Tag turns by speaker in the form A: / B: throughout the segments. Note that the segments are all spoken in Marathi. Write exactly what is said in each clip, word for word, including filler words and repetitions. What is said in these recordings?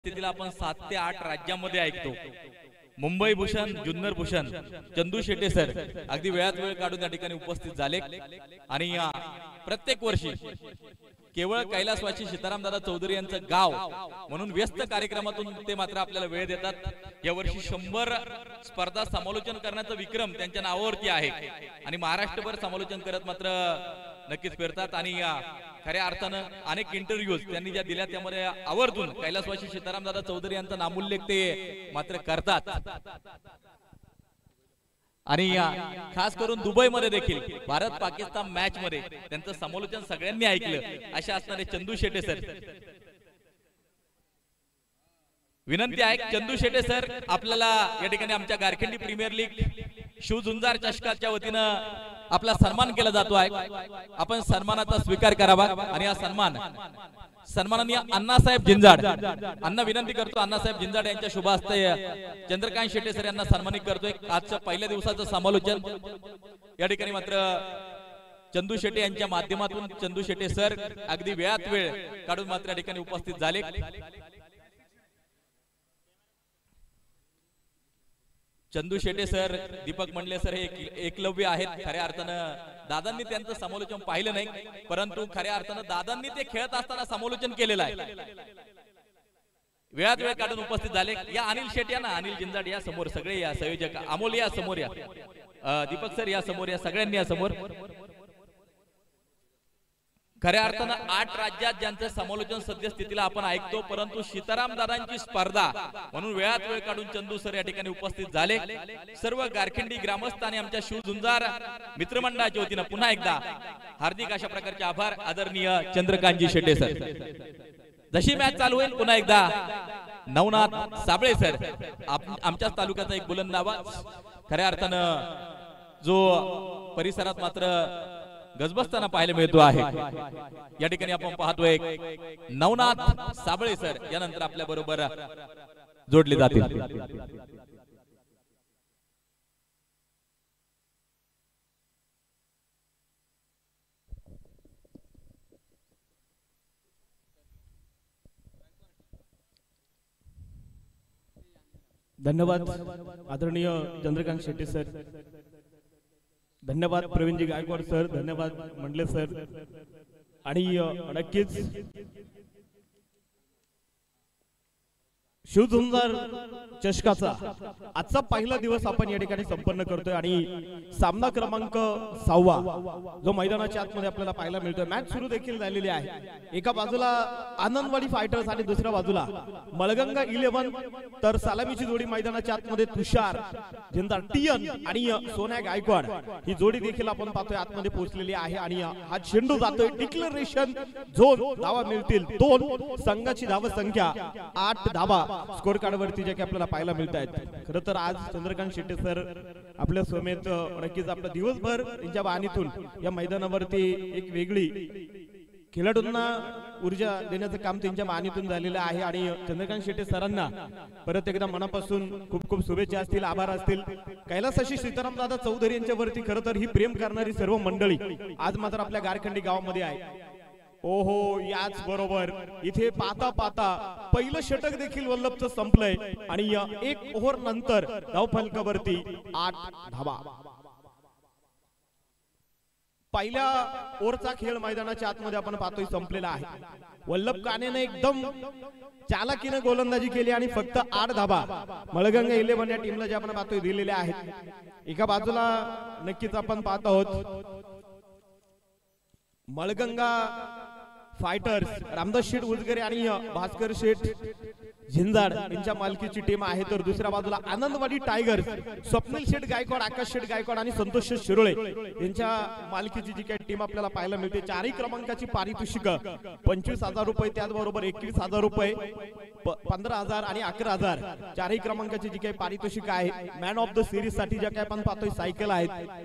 A: स्थितीला आपण सात ते आठ राज्यांमध्ये ऐकतो। मुंबई भूषण, जुन्नर भूषण चंदू शेटे सर अगदी वेळात वेळ काढून या ठिकाणी उपस्थित झाले आणि प्रत्येक वर्षी केवळ कैलासवासी सीतारामदादा चौधरी यांचं गाव म्हणून व्यस्त कार्यक्रमातून ते मात्र आपल्याला वेळ देतात। या वर्षी शंभर स्पर्धा समालोचन करण्याचा विक्रम त्यांच्या नावावरती आहे आणि महाराष्ट्रभर समालोचन करत मात्र नक्कीच फिरतात आणि खऱ्या अर्थानं अनेक इंटरव्ह्यूज त्यांनी ज्या दिल्या त्यामध्ये आवर्जून कैलासवासी सीतारामदादा चौधरी यांचा नामोल्लेख ते मात्र करतात आणि खास करून दुबई मध्ये देखील भारत पाकिस्तान मॅच मध्ये त्यांचं समालोचन सगळ्यांनी ऐकलं अशा असणारे चंदू शेटे सर। विनंती आहे चंदू शेटे सर आपल्याला या ठिकाणी आमच्या गारखेंडी प्रीमियर लीग शिवझुंजार चषकाच्या वतीनं आपला सन्मान केला जातो आहे। आपण सन्मानाचा स्वीकार करावा आणि हा सन्मान सन्माननीय अण्णासाहेब जिंजाड अण्णा विनंती करतो अण्णासाहेब जिंजाड यांच्या शुभ हस्ते चंद्रकांत शेटे सर यांना सन्मानित करतोय। आजच्या पहिल्या दिवसाचं समालोचन या ठिकाणी मात्र चंदू शेटे यांच्या माध्यमातून चंदू शेटे सर अगदी वेळात वेळ काढून मात्र या ठिकाणी उपस्थित झाले। चंदू शेटे सर, दीपक मंडले सर हे एकलव्य आहेत। खऱ्या अर्थानं दादांनी त्यांचं समालोचन पाहिलं नाही परंतु खऱ्या अर्थानं दादांनी ते खेळत असताना समालोचन केलेलं आहे। वेळात वेळ काढून उपस्थित झाले। या अनिल शेटे ना अनिल जिंजाड या समोर सगळे या संयोजक अमोल या समोर या दीपक सर या समोर या सगळ्यांनी या समोर। खऱ्या अर्थानं आठ राज्यात ज्यांचं समालोचन सद्यस्थितीला आपण ऐकतो परंतु सीताराम दादांची स्पर्धा म्हणून वेळात वेळ काढून चंदू सर या ठिकाणी उपस्थित झाले। सर्व गारखेंडी ग्रामस्थ आणि आमच्या शिवझुंजार मित्रमंडळाच्या वतीनं पुन्हा एकदा हार्दिक अशा प्रकारचे आभार आदरणीय चंद्रकांतजी शेटे सर। जशी मॅच चालू होईल पुन्हा एकदा नवनाथ साबळे सर आमच्याच तालुक्याचा एक बुलंद आवाज खऱ्या अर्थानं जो परिसरात मात्र गजबजताना पाहायला मिळतो आहे। या ठिकाणी आपण पाहतोय नवनाथ साबळे सर यानंतर आपल्या बरोबर जोडले जातील।
B: धन्यवाद आदरणीय चंद्रकांत शेट्टी सर, धन्यवाद प्रवीणजी गायकवाड सर, धन्यवाद मंडले सर आणि नक्कीच शिवझुंजार चषकाचा आजचा पहिला दिवस आपण या ठिकाणी संपन्न करतोय आणि सामना क्रमांक सहावा जो मैदानाच्या आतमध्ये आपल्याला पाहायला मिळतोय। मॅच सुरू देखील झालेली आहे। एका बाजूला आनंदवाडी फायटर्स आणि दुसऱ्या बाजूला मळगंगा इलेव्हन तर सलामीची जोडी मैदानाच्या आतमध्ये तुषार जिंदाल टीएन आणि सोन्या गायकवाड ही जोडी देखील आपण पाहतोय आतमध्ये पोहोचलेली आहे आणि हा चेंडू जातोय डिक्लेरेशन झोन। धावा मिळतील दोन, संघाची धावा संख्या आठ धावा स्कोर कार्ड वरती जे की आपल्याला पाहायला मिळत आहेत। खरं तर आज चंद्रकांत शेट्टी सर आपल्या समेत नक्कीच आपला दिवसभर त्यांच्या वाणीतून या मैदानावरती एक वेगळी खेळाडूंना ऊर्जा देण्याचं काम त्यांच्या वाणीतून झालेलं आहे आणि चंद्रकांत शेट्टी सरांना परत एकदा मनापासून खूप खूप शुभेच्छा असतील, आभार असतील। कैलासवासी सीतारामदादा चौधरी यांच्यावरती खरं तर ही प्रेम करणारी सर्व मंडळी आज मात्र आपल्या गारखेंडी गावामध्ये आहे। ओहो याच बरोबर इथे पाहता पाहता पहिलं षटक देखील वल्लभचं संपलंय आणि एक ओव्हर नंतर धावफलकावरती आठ धावा। पहिल्या ओव्हरचा खेळ मैदानाच्या आतमध्ये आपण पाहतोय संपलेला आहे। वल्लभ कानेने एकदम चालाकीने गोलंदाजी केली आणि फक्त आठ धावा मळगंगा इलेव्हन या टीमला जे आपण पाहतोय दिलेल्या आहेत। एका बाजूला नक्कीच आपण पाहत आहोत मळगंगा फायटर्स रामदास शेठ उजगरे आणि भास्कर शेठ झिंजाड यांच्या मालकीची टीम आहे तर दुसऱ्या बाजूला आनंदवाडी टायगर्स स्वप्नील शेठ गायकवाड, आकाश शेठ गायकवाड आणि संतोष शेठ शिरोळे यांच्या मालकीची जी काही टीम आपल्याला पाहायला मिळते। चारही क्रमांकाची पारितोषिक पंचवीस हजार रुपये त्याचबरोबर एकवीस हजार रुपये पंधरा हजार आणि अकरा हजार चारही क्रमांकाची जी काही पारितोषिक आहे। मॅन ऑफ द सिरीज साठी ज्या काही आपण पाहतोय सायकल आहेत।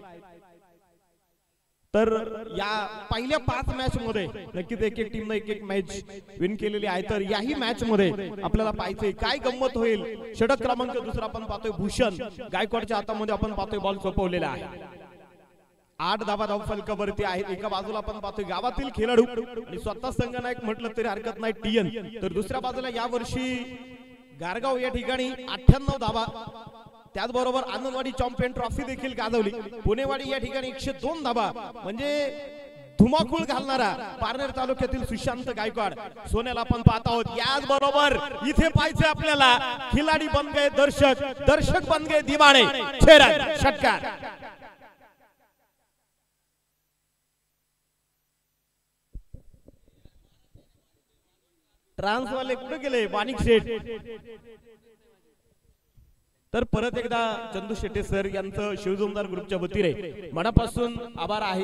B: तर या पहिल्या पाच मॅच मध्ये नक्कीच एक एक टीमने एक एक मॅच विन केलेली आहे। तर याही मॅच मध्ये आपल्याला पाहायचंय काय गंमत होईल। षटक क्रमांक दुसरा आपण पाहतोय भूषण गायकवाडच्या हातामध्ये आपण पाहतोय बॉल सोपवलेला आहे। आठ धाबा धाव फलकावरती आहेत. एका बाजूला आपण पाहतोय गावातील खेळाडू आणि स्वतः संघनायक म्हटलं तरी हरकत नाही टीएन. तर दुसऱ्या बाजूला या वर्षी गारगाव या ठिकाणी अठ्ठ्याण्णव धाबा, त्याचबरोबर आनंदवाडी चॅम्पियन ट्रॉफी देखील गाजवली. पुणेवाडी या ठिकाणी एकशे दोन धाबा म्हणजे धुमाकूळ घालणारा पारनेर तालुक्यातील सुशांत गायकवाड सोन्याला आपण पाहत आहोत. याच बरोबर इथे पाहायचं आपल्याला खिलाडी बन गए दर्शक, दर्शक बन गए दिवाणे. छेरन षटकार. ट्रान्सवाले कुठे गेले माणिक शेठ. तर परत एकदा चंदू शेट्टे सर यांचं शिवजोमदार ग्रुपच्या वतीने मनापासून आभार आहे.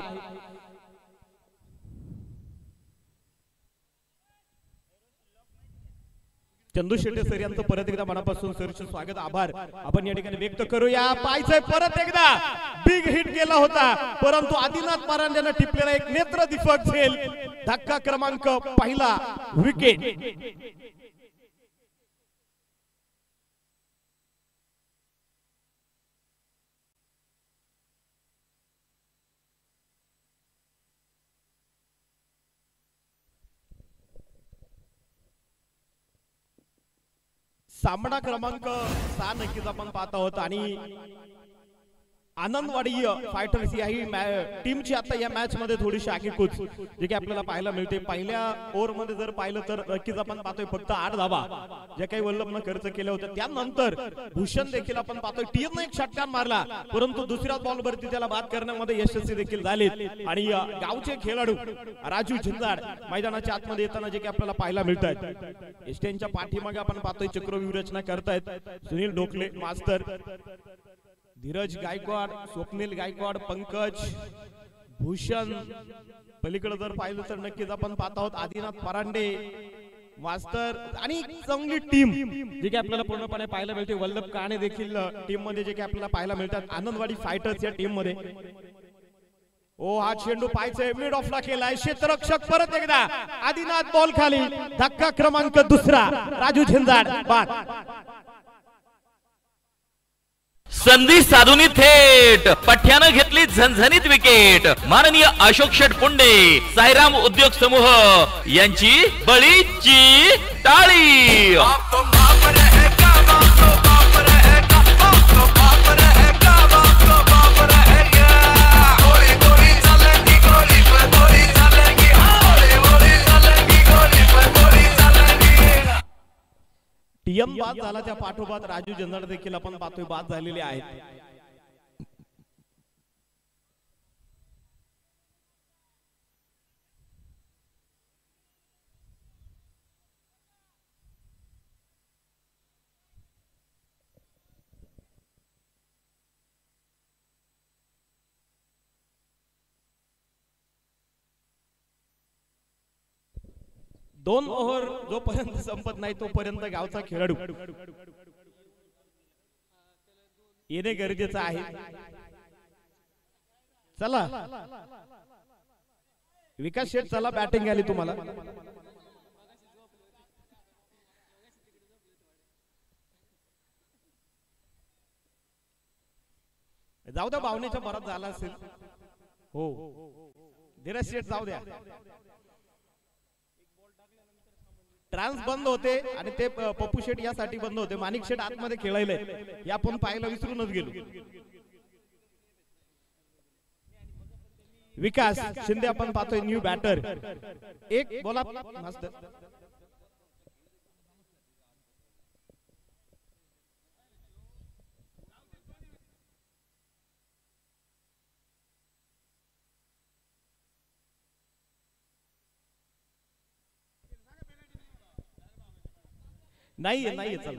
B: चंदू शेट्टे सर यांचं परत एकदा मनापासून सरचे स्वागत आभार आपण या ठिकाणी व्यक्त करूया. पाहायचंय परत एकदा बिग हिट गेला होता, परंतु आदिनाथ मारांड्यानं टिपलेला एक नेत्र दीपक झेल. धक्का क्रमांक पहिला विकेट. सामना क्रमांक सहा नक्कीच आपण पाहत आहोत आणि आनंदवाडी फायटर्स या टीमची आता या मॅच मध्ये थोडीशी आगीकूच जे की आपल्याला पाहायला मिळते. पहिल्या ओव्हर मध्ये जर पाहिलं तर नक्कीच आपण पाहतोय फक्त आठ धावा जे काही वल्लभनं खर्च केले होते. त्यानंतर भूषण देखील आपण पाहतोय टीएन एक षटकार मारला, परंतु दुसऱ्या बॉल वरती त्याला बाद करण्यामध्ये यशस्वी देखील झाले. आणि गावचे खेळाडू राजू झिंजाड मैदानाच्या आतमध्ये येताना जे की आपल्याला पाहायला मिळत आहेत. एसटीएनच्या पाठीमागे आपण पाहतोय चक्रव्यूह रचना करतायत सुनील डोकले मास्तर, धीरज गायकवाड, स्वप्नील गायकवाड, पंकज, भूषण. पलीकडे जर पाहिलं तर नक्कीच आपण पाहत आहोत आदिनाथ परांडे मास्तर आणि चांगली टीम जे की आपल्याला पूर्णपणे पाहायला मिळते. वल्लभ काणे देखील टीम मध्ये जे की आपल्याला पाहायला मिळतात आनंदवाडी फायटर्स या टीम मध्ये. ओ हा चेंडू पाहायचंय मिड ऑफला केलाय क्षेत्ररक्षक परत एकदा आदिनाथ बॉल खाली. धक्का क्रमांक दुसरा राजू झिंजाड बाद.
C: संधी साधूनी थेट पठ्यानं घेतली झणझणीत विकेट. माननीय अशोक शेठ पुंडे साईराम उद्योग समूह यांची बळीची टाळी.
B: टीएम बाद झाला, त्या पाठोपाठ राजू झिंजाड देखील आपण पाहतोय बाद झालेले आहेत. दोन ओव्हर जोपर्यंत संपत नाही तोपर्यंत गावचा खेळाडू येणे गरजेचं आहे. चला विकास शेठ, चला बॅटिंग आली तुम्हाला. जाऊ द्या, भावनेच्या भरात झाला असेल. हो धीरज शेठ जाऊ द्या. ट्रान्स बंद होते आणि ते पप्पू शेठ यासाठी बंद होते. माणिक शेठ आतमध्ये खेळायले हे आपण पाहायला विसरूनच गेलो. विकास शिंदे आपण पाहतोय न्यू बॅटर. एक बोला मास्तर. नाहीये नाहीये चला.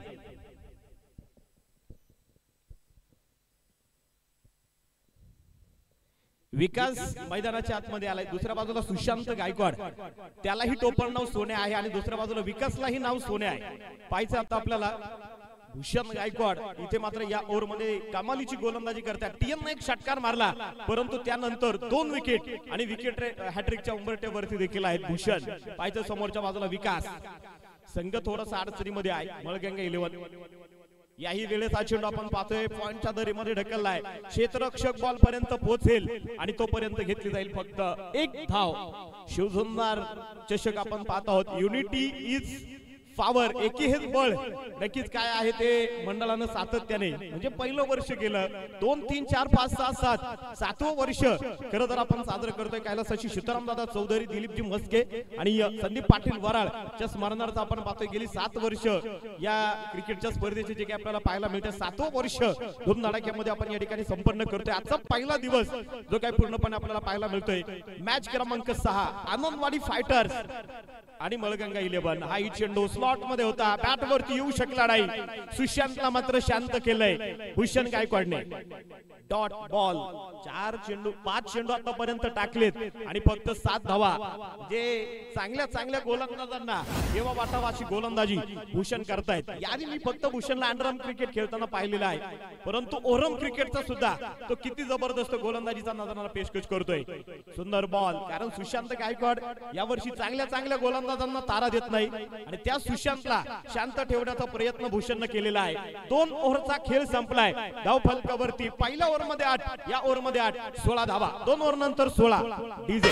B: विकास मैदानाच्या आतमध्ये आलाय. दुसऱ्या बाजूला सुशांत गायकवाड, त्यालाही टोपण नाव सोने आहे आणि दुसऱ्या बाजूला विकासलाही नाव सोने आहे. पाहायचं आता आपल्याला भूषण गायकवाड इथे मात्र या ओव्हर मध्ये कमालीची गोलंदाजी करतात. टीएम एक षटकार मारला, परंतु त्यानंतर दोन विकेट आणि विकेट हॅट्रिकच्या उंबरठ्यावरती देखील आहेत भूषण. पाहायचं समोरच्या बाजूला विकास. संघ थोडासा अडचणीमध्ये आहे. मळगंगा इलेव्हन याही वेळेस हा चेंडू आपण पाहतोय पॉइंटच्या दरीमध्ये ढकललाय, क्षेत्ररक्षक बॉल पर्यंत पोहोचेल आणि तोपर्यंत घेतली जाईल फक्त एक धाव. शिवसुंदर चषक आपण पाहत आहोत. युनिटी इज पॉवर, एकी हेच बळ. नक्कीच काय आहे ते मंडळानं सातत्याने म्हणजे पहिलं वर्ष गेलं, दोन तीन चार पाच सहा सात सातवं वर्ष खरं तर आपण साजरं करतोय. कैलासाची सीताराम दादा चौधरी, दिलीपजी मस्के आणि संदीप पाटील वराळच्या स्मरणार्थ आपण पाहतोय गेली सात वर्ष या क्रिकेटच्या स्पर्धेचे जे काही आपल्याला पाहायला मिळते, सातवं वर्ष धूमधडाक्यामध्ये आपण या ठिकाणी संपन्न करतोय. आजचा पहिला दिवस जो काही पूर्णपणे आपल्याला पाहायला मिळतोय. मॅच क्रमांक सहा आनंदवाडी फायटर्स आणि मळगंगा इलेव्हन. हा चेंडू स्लॉट मध्ये होता, बॅट वरती येऊ शकला नाही. सुशांतला मात्र शांत केलंय भूषण गायकवाडने. Dot ball. चार चेंडू पाच चेंडू आतापर्यंत टाकलेत आणि फक्त सात धावा. जे चांगल्या चांगल्या गोलंदाजांना जेव्हा वाटावा अशी गोलंदाजी भूषण करतायत. याआधी मी फक्त भूषणला अंडरआर्म क्रिकेट खेळताना पाहिलेला आहे, परंतु ओरम क्रिकेटचा सुद्धा तो किती जबरदस्त गोलंदाजीचा नजराला पेशकश करतोय. सुंदर बॉल. कारण सुशांत गायकवाड यावर्षी चांगल्या चांगल्या गोलंदाजांना तारा देत नाही आणि त्या सुशांतला शांत ठेवण्याचा प्रयत्न भूषणने केलेला आहे. दोन ओव्हरचा खेळ संपलाय. धाव फलकावरती पहिल्या ओव्हर मध्ये आठ, या ओव्हर मध्ये आठ, सोळा धावा. दोन ओव्हर नंतर सोळा. डीजे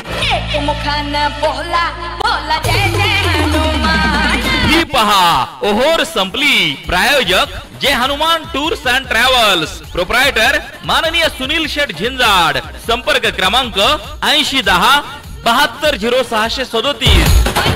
C: ही पहा ओव्हर संपली. प्रायोजक Jai Hanuman tours and travels. Proprietor माननीय सुनील शेठ झिंजाड. संपर्क क्रमांक ऐंशी दहा बहात्तर झिरो सहाशे सदोतीस.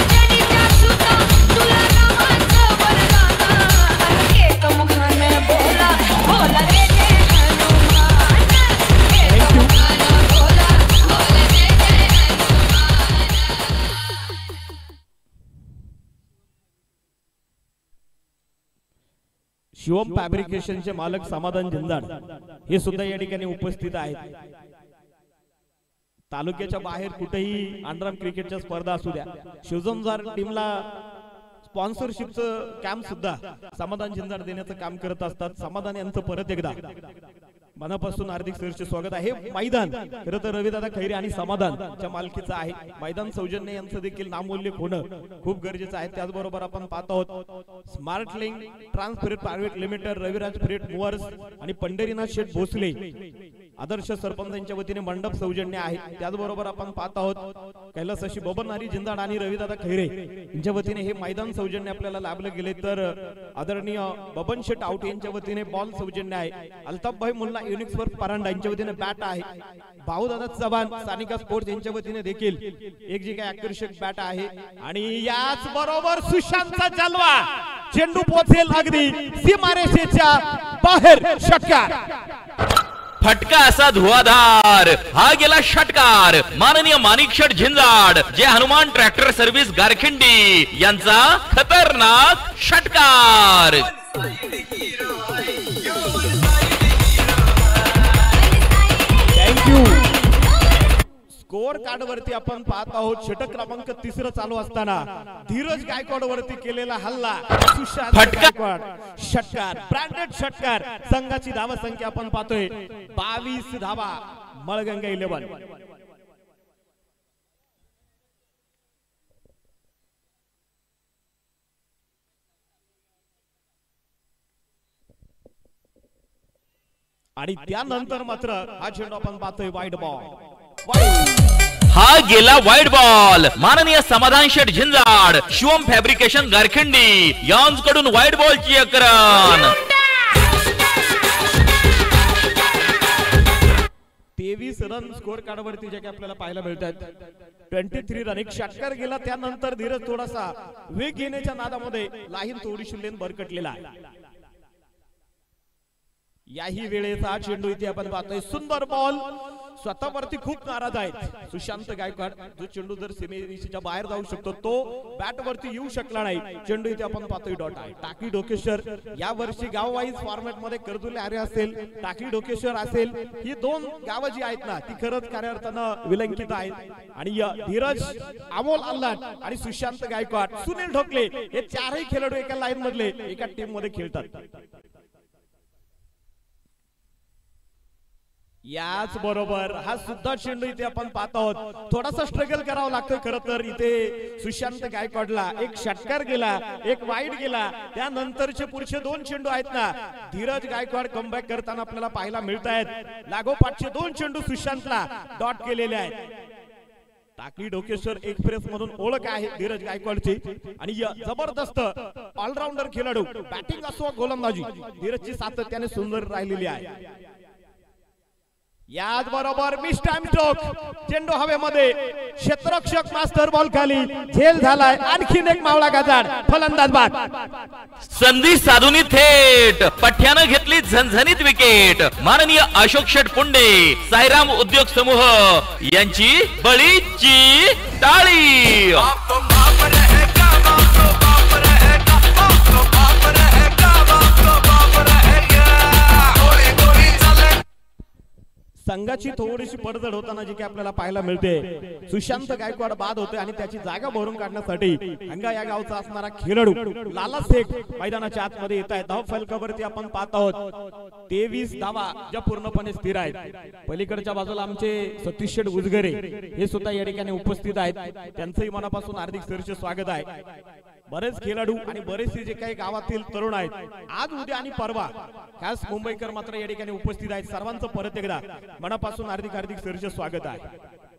B: शिवम फॅब्रिकेशनचे मालक समाधान झिंजाड हे सुद्धा या ठिकाणी उपस्थित आहेत. तालुक्याच्या बाहेर कुठेही अंडरआर्म क्रिकेटच्या स्पर्धा असू द्या, शिवसुंदर टीमला स्पॉन्सरशिपचं कॅम्प सुद्धा समाधान झिंजाड देण्याचं काम करत असतात. समाधान यांचं परत एकदा मनापासून हार्दिक सहर्ष स्वागत आहे. मैदान खरं तर रविदादा खैरे आणि समाधानच्या मालकीचं आहे. मैदान सौजन्य यांचं देखील नामोल्लेख होणं खूप गरजेचं आहे. त्याचबरोबर आपण पाहत आहोत smart link transfreight private limited, Raviraj freight movers आणि पंढरीनाथ शेठ भोसले आदर्श सरपंचांच्या वतीने मंडप सौजन्य आहे. त्याचबरोबर आपण पाहत आहोत कैलासाशी बबननारी झिंजाड आणि रविदादा खैरे यांच्या वतीने हे मैदान सौजन्य आपल्याला लाभले गेले. तर आदरणीय बबन शेठ आउट यांच्या वतीने बॉल सौजन्य आहे. अल्ताफभाई मुल्ला युनिक्स वर्क परांडा यांच्या वतीने बॅट आहे. भाऊदादा चव्हाण सानिका स्पोर्ट्स यांच्या वतीने देखील एक जी काही आकर्षक बॅट आहे. आणि याच बरोबर सुशांतचा जलवा. चेंडू पोहोचेल अगदी सीमारेषेच्या बाहेर. षटकार.
C: फटका असा धुवाधार. हा गेला षटकार. माननीय माणिक शेठ झिंजाड जे हनुमान ट्रॅक्टर सर्व्हिस गारखिंडी यांचा खतरनाक षटकार.
B: थँक्यू. स्कोर कार्ड वरती आपण पाहत आहोत षटक क्रमांक तिसरं चालू असताना धीरज गायकवाड वरती केलेला हल्ला. सुशांत गायकवाड षटकार, ब्रँडेड षटकार. संघाची धावा संख्या आपण पाहतोय बावीस धावा. मळगंगा इलेव्हन. आणि त्यानंतर मात्र हा चेंडू आपण पाहतोय वाईड बॉल.
C: हा गेला वाईड बॉल. माननीय समाधान शेठ झिंजाड शिवम फॅब्रिकेशन गारखिंडी यांकडून वाईड बॉलची एक रन.
B: तेवीस रन स्कोर कार्ड वरती जे काही आपल्याला पाहायला मिळतात. तेवीस रन. एक षटकार गेला. त्यानंतर धीरज थोडासा वेग घेण्याच्या नादामध्ये लाहीन थोडीशी लेन भरकटलेला आहे. याही वेळेचा चेंडू इथे आपण पाहतोय. सुंदर बॉल. स्वतःवरती खूप नाराज आहेत सुशांत गायकवाड. जो चेंडू जर सीमेरेषेच्या बाहेर जाऊ शकतो तो बॅट वरती येऊ शकला नाही. चेंडू इथे आपण पाहतोय डॉट आहे. टाकी डोकेश्वर या वर्षी गाव वाईज फॉर्मॅट मध्ये कर्दुले आरे असेल, टाकी डोकेश्वर असेल, ही दोन गावं जी आहेत ना ती खरंच खऱ्या अर्थानं विलंकित आहेत. आणि धीरज, अमोल अल्लाट आणि सुशांत गायकवाड, सुनील ढोकले हे चारही खेळाडू एका लाईन मधले एका टीम मध्ये खेळतात. याच बरोबर हा सुद्धा चेंडू इथे आपण पाहत आहोत. थोडासा स्ट्रगल करावं लागतं खरं तर इथे सुशांत गायकवाडला. एक षटकार गेला, एक वाईट गेला, त्यानंतरचे पुढचे दोन चेंडू आहेत ना, धीरज गायकवाड कमबॅक करताना आपल्याला पाहायला मिळत आहेत. लागोपाठचे दोन चेंडू सुशांतला डॉट केलेले आहेत. टाकळी डोकेश्वर एक्सप्रेस मधून ओळख आहे धीरज गायकवाडची आणि जबरदस्त ऑलराऊंडर खेळाडू. बॅटिंग असो गोलंदाजी धीरजची सातत्याने सुंदर राहिलेली आहे. याच बरोबर मिस टाइम स्ट्रोक, चेंडू हवेमध्ये, क्षेत्ररक्षक मास्टर बॉल खाली, झेल झालाय. आणखीन एक मावळा गाजाड, फलंदाज बाद.
C: संधी साधून थेट पठ्यानं घेतली झणझणीत विकेट. माननीय अशोक शेठ पुंडे साईराम उद्योग समूह यांची बळीची टाळी.
B: संघाची थोडीशी पडझड होताना जी की आपल्याला पाहायला मिळते. सुशांत गायकवाड बाद होते आणि त्याची जागा भरून काढण्यासाठी हंगा या गावचा असणारा खेळाडू लाला शेख मैदानाच्या आतमध्ये येत आहे. धाव फलकावरती आपण पाहत आहोत तेवीस धावा ज्या पूर्णपणे स्थिर आहेत. पलीकडच्या बाजूला आमचे सतीश शेठ उजगरे हे सुद्धा या ठिकाणी उपस्थित आहेत. त्यांचंही मनापासून हार्दिक सहर्ष स्वागत आहे. बरेच खेळाडू आणि बरेचसे जे काही गावातील तरुण आहेत आज उद्या आणि परवा खास मुंबईकर मात्र या ठिकाणी उपस्थित आहेत. सर्वांचं परत एकदा मनापासून हार्दिक हार्दिक सहर्ष स्वागत आहे.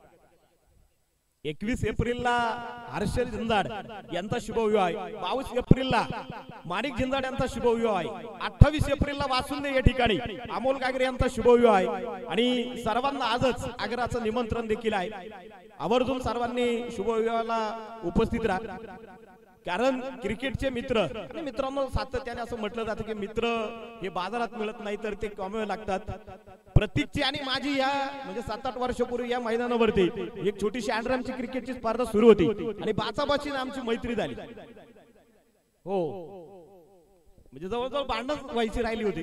B: एकवीस एप्रिलला हर्षल झिंजाड यांचा शुभविवाह आहे. बावीस एप्रिलला माणिक झिंजाड यांचा शुभविवाह आहे. अठ्ठावीस एप्रिलला वासुंदे या ठिकाणी अमोल गागरे यांचा शुभविवाह आहे आणि सर्वांना आजच आग्रहाचं निमंत्रण देखील आहे. आवर्जून सर्वांनी शुभविवाहाला उपस्थित राहा. कारण क्रिकेटचे मित्र आणि मित्रांनो सातत्याने असं म्हटलं जातं की मित्र हे बाजारात मिळत नाही तर ते कमवावे लागतात. प्रतीकची आणि माझी या म्हणजे सात आठ वर्षापूर्वी या मैदानावरती एक छोटीशी अँड्रामची क्रिकेटची स्पर्धा सुरू होती आणि बाचाबाची आमची मैत्री झाली. हो म्हणजे जवळजवळ भांडण व्हायची राहिली होती.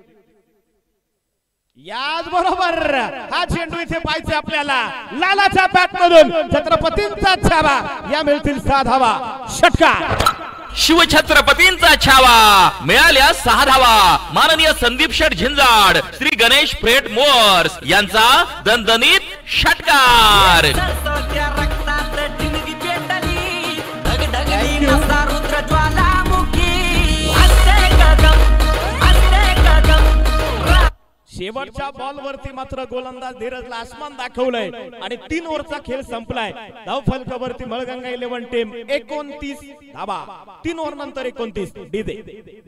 B: याच बरोबर हा चेंडू इथे पाहायचा आपल्याला. लालाच्या बॅट मधून छत्रपतींचा छावा, या मिळतील सहा धावा. षटकार
C: शिवछत्रपतींचा छावा, मिळाल्या सहा धावा. माननीय संदीप शेठ झिंजाड, श्री गणेश फ्रेट मोअर्स यांचा दणदणीत षटकार.
B: शेवटच्या बॉल वरती मात्र गोलंदाज धीरजला आसमान दाखवलंय आणि तीन ओव्हरचा खेळ संपलाय. धाव फलकावरती मळगंगा इलेव्हन टीम एकोणतीस धावा. तीन ओव्हर नंतर एकोणतीस. डीजे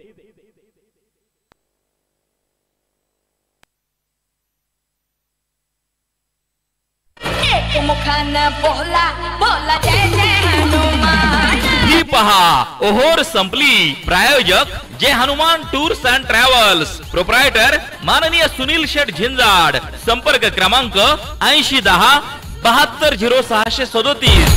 C: बोला बोला जय जय हनुमान. ही पहा ओहोर संपली. प्रायोजक Jai Hanuman tours and travels. Proprietor माननीय सुनील शेठ झिंजाड. संपर्क क्रमांक ऐंशी दहा बहात्तर झिरो सहाशे सदोतीस.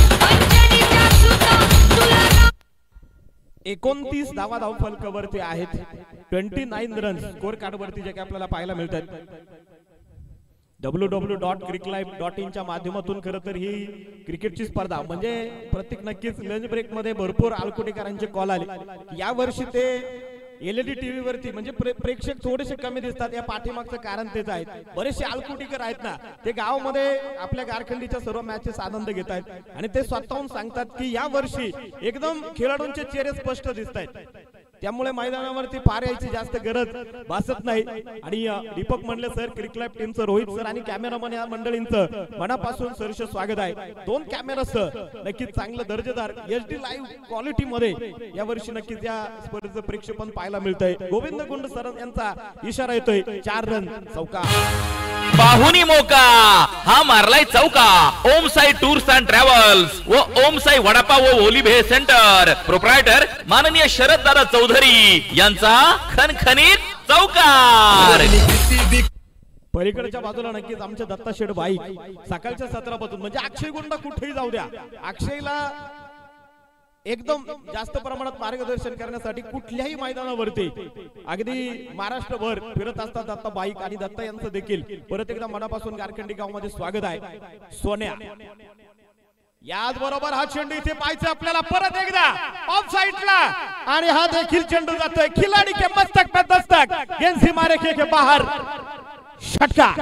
B: एकोणतीस धावा धाव फलकावरती आहेत. Twenty nine run scorecard वरती जे काही आपल्याला पाहायला मिळतात. W W dot cric live dot in च्या माध्यमातून खरं तर ही क्रिकेटची स्पर्धा म्हणजे प्रत्येक नक्कीच लंच ब्रेक मध्ये भरपूर आलकुटीकरांचे कॉल आले. या वर्षी ते एलईडी टीव्ही वरती म्हणजे प्रेक्षक थोडेसे कमी दिसतात. या पाठीमागचं कारण तेच आहे. बरेचसे आलकुटीकर आहेत ना, ते गावामध्ये आपल्या गारखंडीच्या सर्व मॅचेस आनंद घेत आहेत आणि ते स्वतःहून सांगतात की या वर्षी एकदम खेळाडूंचे चेहरे स्पष्ट दिसत आहेत. त्यामुळे मैदानावरती पार यायची जास्त गरज भासत नाही. आणि Deepak Mandle sir, cric live टीमचं रोहित सर आणि कॅमेरामन या मंडळींचं मनापासून सहर्ष स्वागत आहे. दोन कॅमेरास नक्कीच चांगलं दर्जेदार एच डी लाईव्ह क्वालिटी मध्ये या वर्षी नक्कीच या स्पर्धेचं प्रेक्षेपण पाहायला मिळतंय. गोविंद गुंड सर यांचा इशारा येतोय. चार रन चौका.
C: बाहुनी मोका हा मारलाय चौका. Om Sai tours and travels व ओम साई वडापाव व ओली भेळ सेंटर. प्रोप्रायटर माननीय शरद दादा चौधरी यांचा खणखणीत चौकार.
B: पलीकडच्या बाजूला नक्कीच आमचे दत्ता शेठ बाई सकाळच्या सत्रापासून म्हणजे अक्षय गुंडा कुठेही जाऊ द्या, अक्षयला एकदम जास्त प्रमाणात मार्गदर्शन करण्यासाठी कुठल्याही मैदानावरती अगदी महाराष्ट्रभर फिरत असतात दत्ता बाईक. आणि दत्ता यांचं देखील परत एकदा मनापासून गारखंडी गावमध्ये स्वागत आहे. सोन्या याच बरोबर हा चेंडू इथे पाहायचा आपल्याला परत एकदा ऑफ साइडला आणि हा देखील चेंडू जातोय खिलाडी के मस्तक पे दस्तक. गेंद सीमा रेखे के बाहर. षटकार.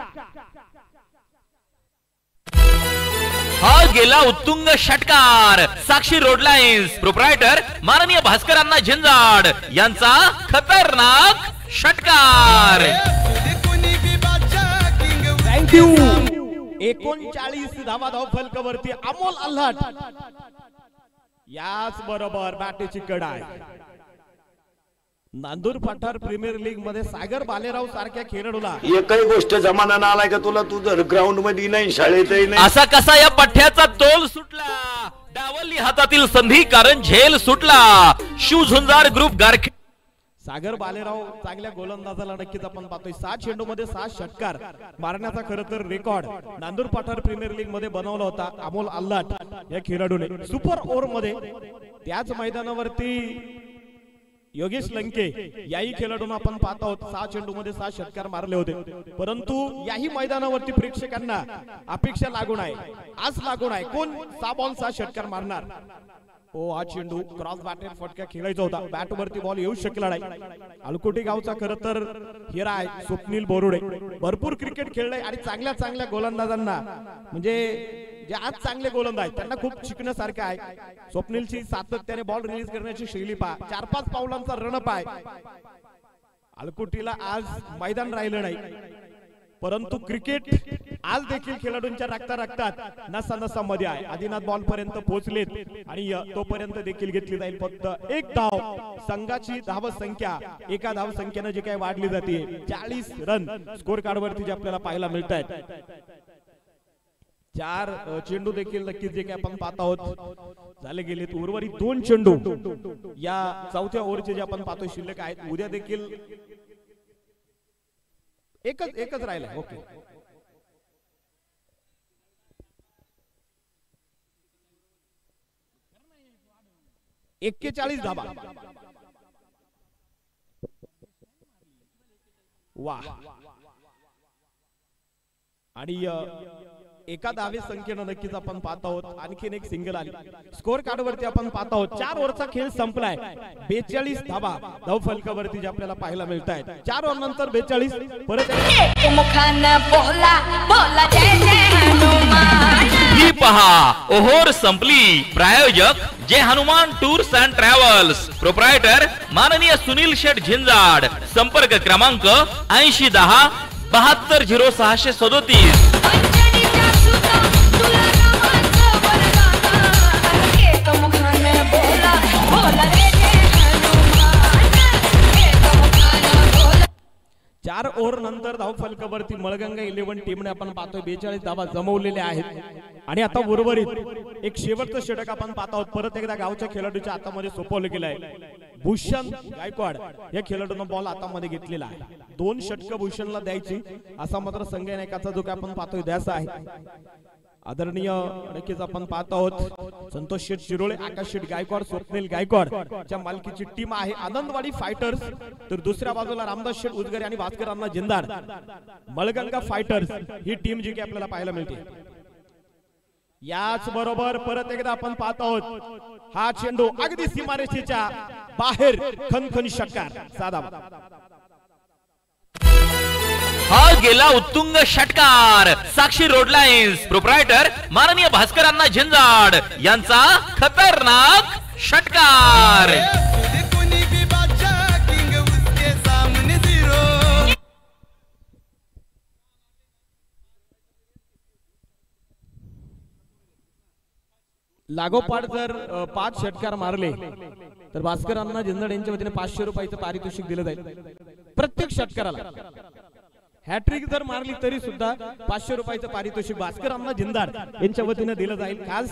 C: हा गेला उत्तुंग षटकार. साक्षी रोड लाईन्स प्रोप्रायटर माननीय भास्करांना झिंजाड यांचा खतरनाक षटकार.
B: थँक्यू. एकोणचाळीस धावा धाव फलकावरती अमोल आल्हाट. याच बरोबर बॅटीची कडा आहे. नांदूर पठार प्रीमियर लीग मध्ये सागर बालेराव सारख्या खेळाडूला
D: एकही गोष्ट जमाना ना आलाय का तुला? तू जर ग्राउंड मध्ये नाही शाळेतही नाही.
C: असा कसा या पठ्याचा तोल सुटला. डावली हातातील संधी कारण झेल सुटला. शिव झुंजार ग्रुप गारखे.
B: सागर बालेराव चांगल्या गोलंदाजाला नक्कीच आपण पाहतोय. सात चेंडू मध्ये सात षटकार मारण्याचा खरं तर रेकॉर्ड नांदूर पठार प्रीमियर लीग मध्ये बनवला होता अमोल आल्हाट या खेळाडूने. सुपर ओव्हर मध्ये त्याच मैदानावरती योगेश लंके याही खेळाडूंना आपण पाहत आहोत. सहा चेंडू मध्ये सहा षटकार मारले होते. परंतु याही मैदानावरती प्रेक्षकांना अपेक्षा लागून आहे, आज लागून आहे, कोण सहा बॉल सहा षटकार मारणार. ओ हा चेंडू क्रॉस बॅटर फटका खेळायचा होता. बॅट वरती बॉल येऊ शकला नाही. अलकोटी गावचा खरं तर हिरा आहे स्वप्नील बोरुडे. भरपूर क्रिकेट खेळलाय आणि चांगल्या चांगल्या गोलंदाजांना म्हणजे जे आज चांगले गोलंदाज त्यांना खूप शिकण्यासारखं आहे. स्वप्नीलची सातत्याने बॉल रिलीज करण्याची शैली पहा. चार पाच पावलांचा रणप आहे. अलकुटीला आज मैदान राहिलं नाही, परंतु क्रिकेट आज देखील खेळाडूंच्या रक्ता रक्तात नसा नसामध्ये आहे. आदिनाथ बॉल पर्यंत पोहोचलेत आणि तोपर्यंत देखील घेतली जाईल फक्त एक धाव. संघाची धाव संख्या एका धाव संख्येने जी काही वाढली जाते चाळीस रन स्कोर कार्ड वरती जे आपल्याला पाहायला मिळत आहेत. चार चेंडू देखील नक्कीच जे काही आपण पाहत आहोत झाले गेलेत. उर्वरित दोन चेंडू या चौथ्या ओव्हरचे जे आपण पाहतोय शिल्लक आहेत. उद्या देखील एकच एकच राहिला. ओके एक्केचाळीस धाबा. वा. आणि एका धावे संख्येनं नक्कीच आपण पाहत आहोत आणखीन एक सिंगल आली. स्कोर कार्ड वरती आपण पाहत आहोत चार ओव्हरचा खेळ संपलाय. बेचाळीस धाबा धाव फलकावरती जे आपल्याला पाहायला मिळत आहेत. चार ओव्हर नंतर बेचाळीस. परत
C: ही पहा ओहोर संपली. प्रायोजक Jai Hanuman tours and travels proprietor माननीय सुनील शेठ झिंजाड. संपर्क क्रमांक ऐंशी दहा बहात्तर झिरो सहाशे सदोतीस.
B: चार ओव्हर नंतर धाव फलकावरती मळगंगा इलेव्हन टीमने आपण पाहतोय बेचाळीस धावा जमवलेल्या आहेत. आणि आता उर्वरित एक शेवटचं षटक आपण पाहत आहोत. परत एकदा गावच्या खेळाडूच्या हातामध्ये सोपवलं गेलं आहे. भूषण गायकवाड या खेळाडूनं बॉल हातामध्ये घेतलेला आहे. दोन षटक भूषणला द्यायची असा मात्र संघ नायकाचा जो काय आपण पाहतोय द्यायचा आहे. आदरणीय नक्कीच आपण पाहत आहोत संतोष शेठ शिरोळे, आकाश शेठ गायकवाड, स्वप्नील गायकवाड च्या मालकीची टीम आहे आनंदवाडी फायटर्स. तर दुसऱ्या बाजूला रामदास शेठ उजगरे आणि भास्करांना जिंदाड मळगंगा फायटर्स ही टीम जी की आपल्याला पाहायला मिळते. याच बरोबर परत एकदा आपण पाहत आहोत हा चेंडू अगदी सीमारेषेच्या बाहेर खनखन षटकार साधा.
C: हा गेला उत्तुंग षटकार. साक्षी रोड लाईन्स प्रोप्रायटर माननीय भास्करांना झिंजाड यांचा खतरनाक षटकार.
B: लागोपाठ जर पाच षटकार मारले तर भास्करांना झिंजाड यांच्या वतीने पाचशे रुपयाचं पारितोषिक दिलं जाईल प्रत्येक षटकाराला. हॅट्रिक जर मारली तरी सुद्धा पाचशे रुपयाचं पारितोषिक भास्करांना झिंजाड यांच्या वतीने दिलं जाईल. खास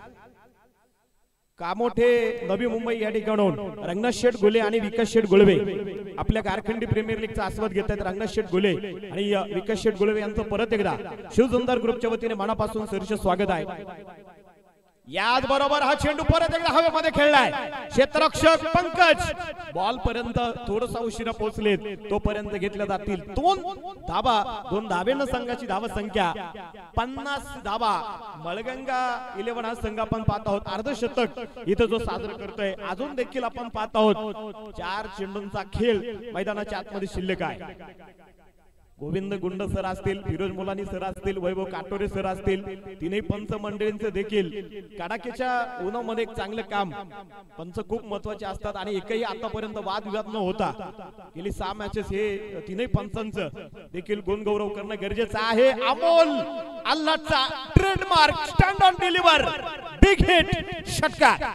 B: कामोठे नवी मुंबई या ठिकाणून रंगनाथ शेठ गुले आणि विकास शेठ गुळवे आपल्या कारखंडी प्रीमियर लीगचा आस्वाद घेत आहेत. रंगनाथ शेठ गुले आणि विकास शेठ गुळवे यांचं परत एकदा शिवजुंदार ग्रुपच्या वतीने मनापासून सहर्ष स्वागत आहे. याच बरोबर हा चेंडू परत एकदा हवेमध्ये खेळलाय. क्षेत्ररक्षक पंकज बॉल पर्यंत थोडासा उशिरा पोहोचलेत तोपर्यंत घेतल्या जातील दोन धाबा. दोन धावेनं संघाची धाव संख्या पन्नास धावा. मळगंगा इलेव्हन हा संघ आपण पाहत आहोत अर्धशतक इथं जो साजरा करतोय. अजून देखील आपण पाहत आहोत चार चेंडूंचा खेळ मैदानाच्या आतमध्ये शिल्लक आहे. गोविंद गुंड सर असतील, फिरोज मुलानी सर असतील, वैभव काटोरे सर असतील, तीनही पंच मंडळींचे देखील कडाक्याच्या उन्हामध्ये एक चांगलं काम. पंच खूप महत्वाचे असतात आणि एकही आतापर्यंत वादविवाद न होता गेली सहा मॅचेस हे तीनही पंचांचं देखील गुणगौरव करणं गरजेचं आहे. अमोल अल्लाचा trademark stand on deliver big hit षटकार.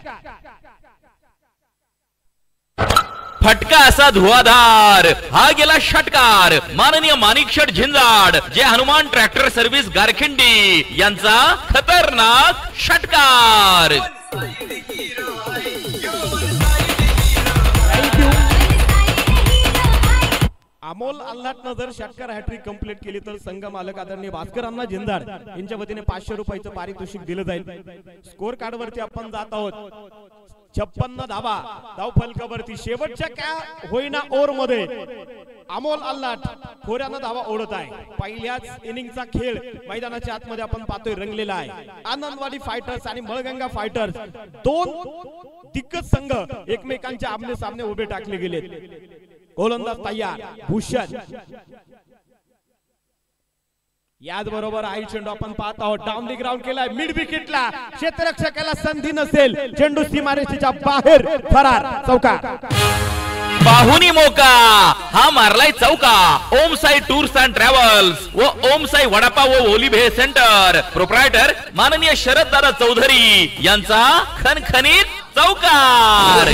C: फटका असा धुवाधार हा गेला षटकार. माननीय माणिकशेठ झिंजाड जे हनुमान ट्रॅक्टर सर्व्हिस गारखिंडी यांचा खतरनाक षटकार.
B: अमोल अल्लाटनं जर षटकार हॅट्रिक कंप्लीट केली तर संघ मालक आदरणीय भास्करांना झिंजाड यांच्या वतीने पाचशे रुपयाचं पारितोषिक दिलं जाईल. स्कोर कार्ड वरती आपण जात आहोत. छप्पन्न धावा धाव फलकावरती. शेवटच्या काय होईना ओव्हर मध्ये अमोल अल्लाट खोऱ्यानं धावा ओढत आहे. पहिल्याच इनिंगचा खेळ मैदानाच्या आतमध्ये आपण पाहतोय रंगलेला आहे. आनंदवाडी फायटर्स आणि मळगंगा फायटर्स दोन दिग्गज संघ एकमेकांच्या आमने सामने उभे टाकले गेलेत. गोलंदाज तयार भूषण. याच बरोबर आई चेंडू आपण पाहत आहोत. डाऊन दी ग्राउंड केलाय मिड विकेटला. क्षेत्ररक्षकाला संधी नसेल. चेंडू सीमारेषेच्या बाहेर फरार. चौका.
C: बाहुनी मोका हा मारलाय चौका. Om Sai tours and travels व ओम साई वडापाव व ओलिभे सेंटर प्रोप्रायटर माननीय शरद दादा चौधरी यांचा खणखणीत चौकार.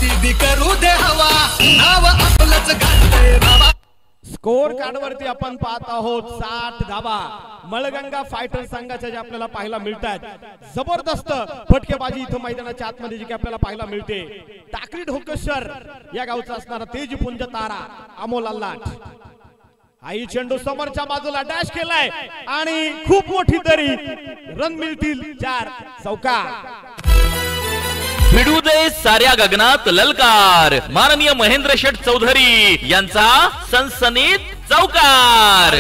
B: स्कोर कार्ड वरती आपण पाहत आहोत साठ धावा मळगंगा फायटर संघाच्या जे आपल्याला पाहायला मिळतात. जबरदस्त फटकेबाजी इथं मैदानाच्या आतमध्ये जी की आपल्याला पाहायला मिळते. टाकळी ढोकेश्वर या गावचा असणारा तेजपुंज तारा अमोल अल्लाट. आई चेंडू समोरच्या बाजूला डॅश केलाय आणि खूप मोठी तरी रन मिळतील चार. चौका.
C: भिडू दे साऱ्या गगनात ललकार. माननीय महेंद्र शेठ चौधरी यांचा सनसनीत चौकार.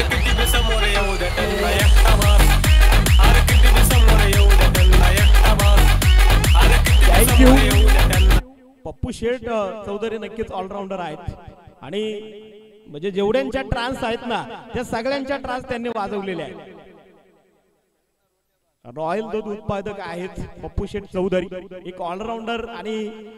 B: थँक्यू. पप्पू शेठ चौधरी नक्कीच ऑलराऊंडर आहेत आणि म्हणजे जेवढ्यांच्या ट्रान्स आहेत ना त्या सगळ्यांच्या ट्रान्स त्यांनी वाजवलेल्या आहेत. रॉयल दूध उत्पादक आहेत पप्पू शेठ चौधरी. एक ऑलराऊंडर आणि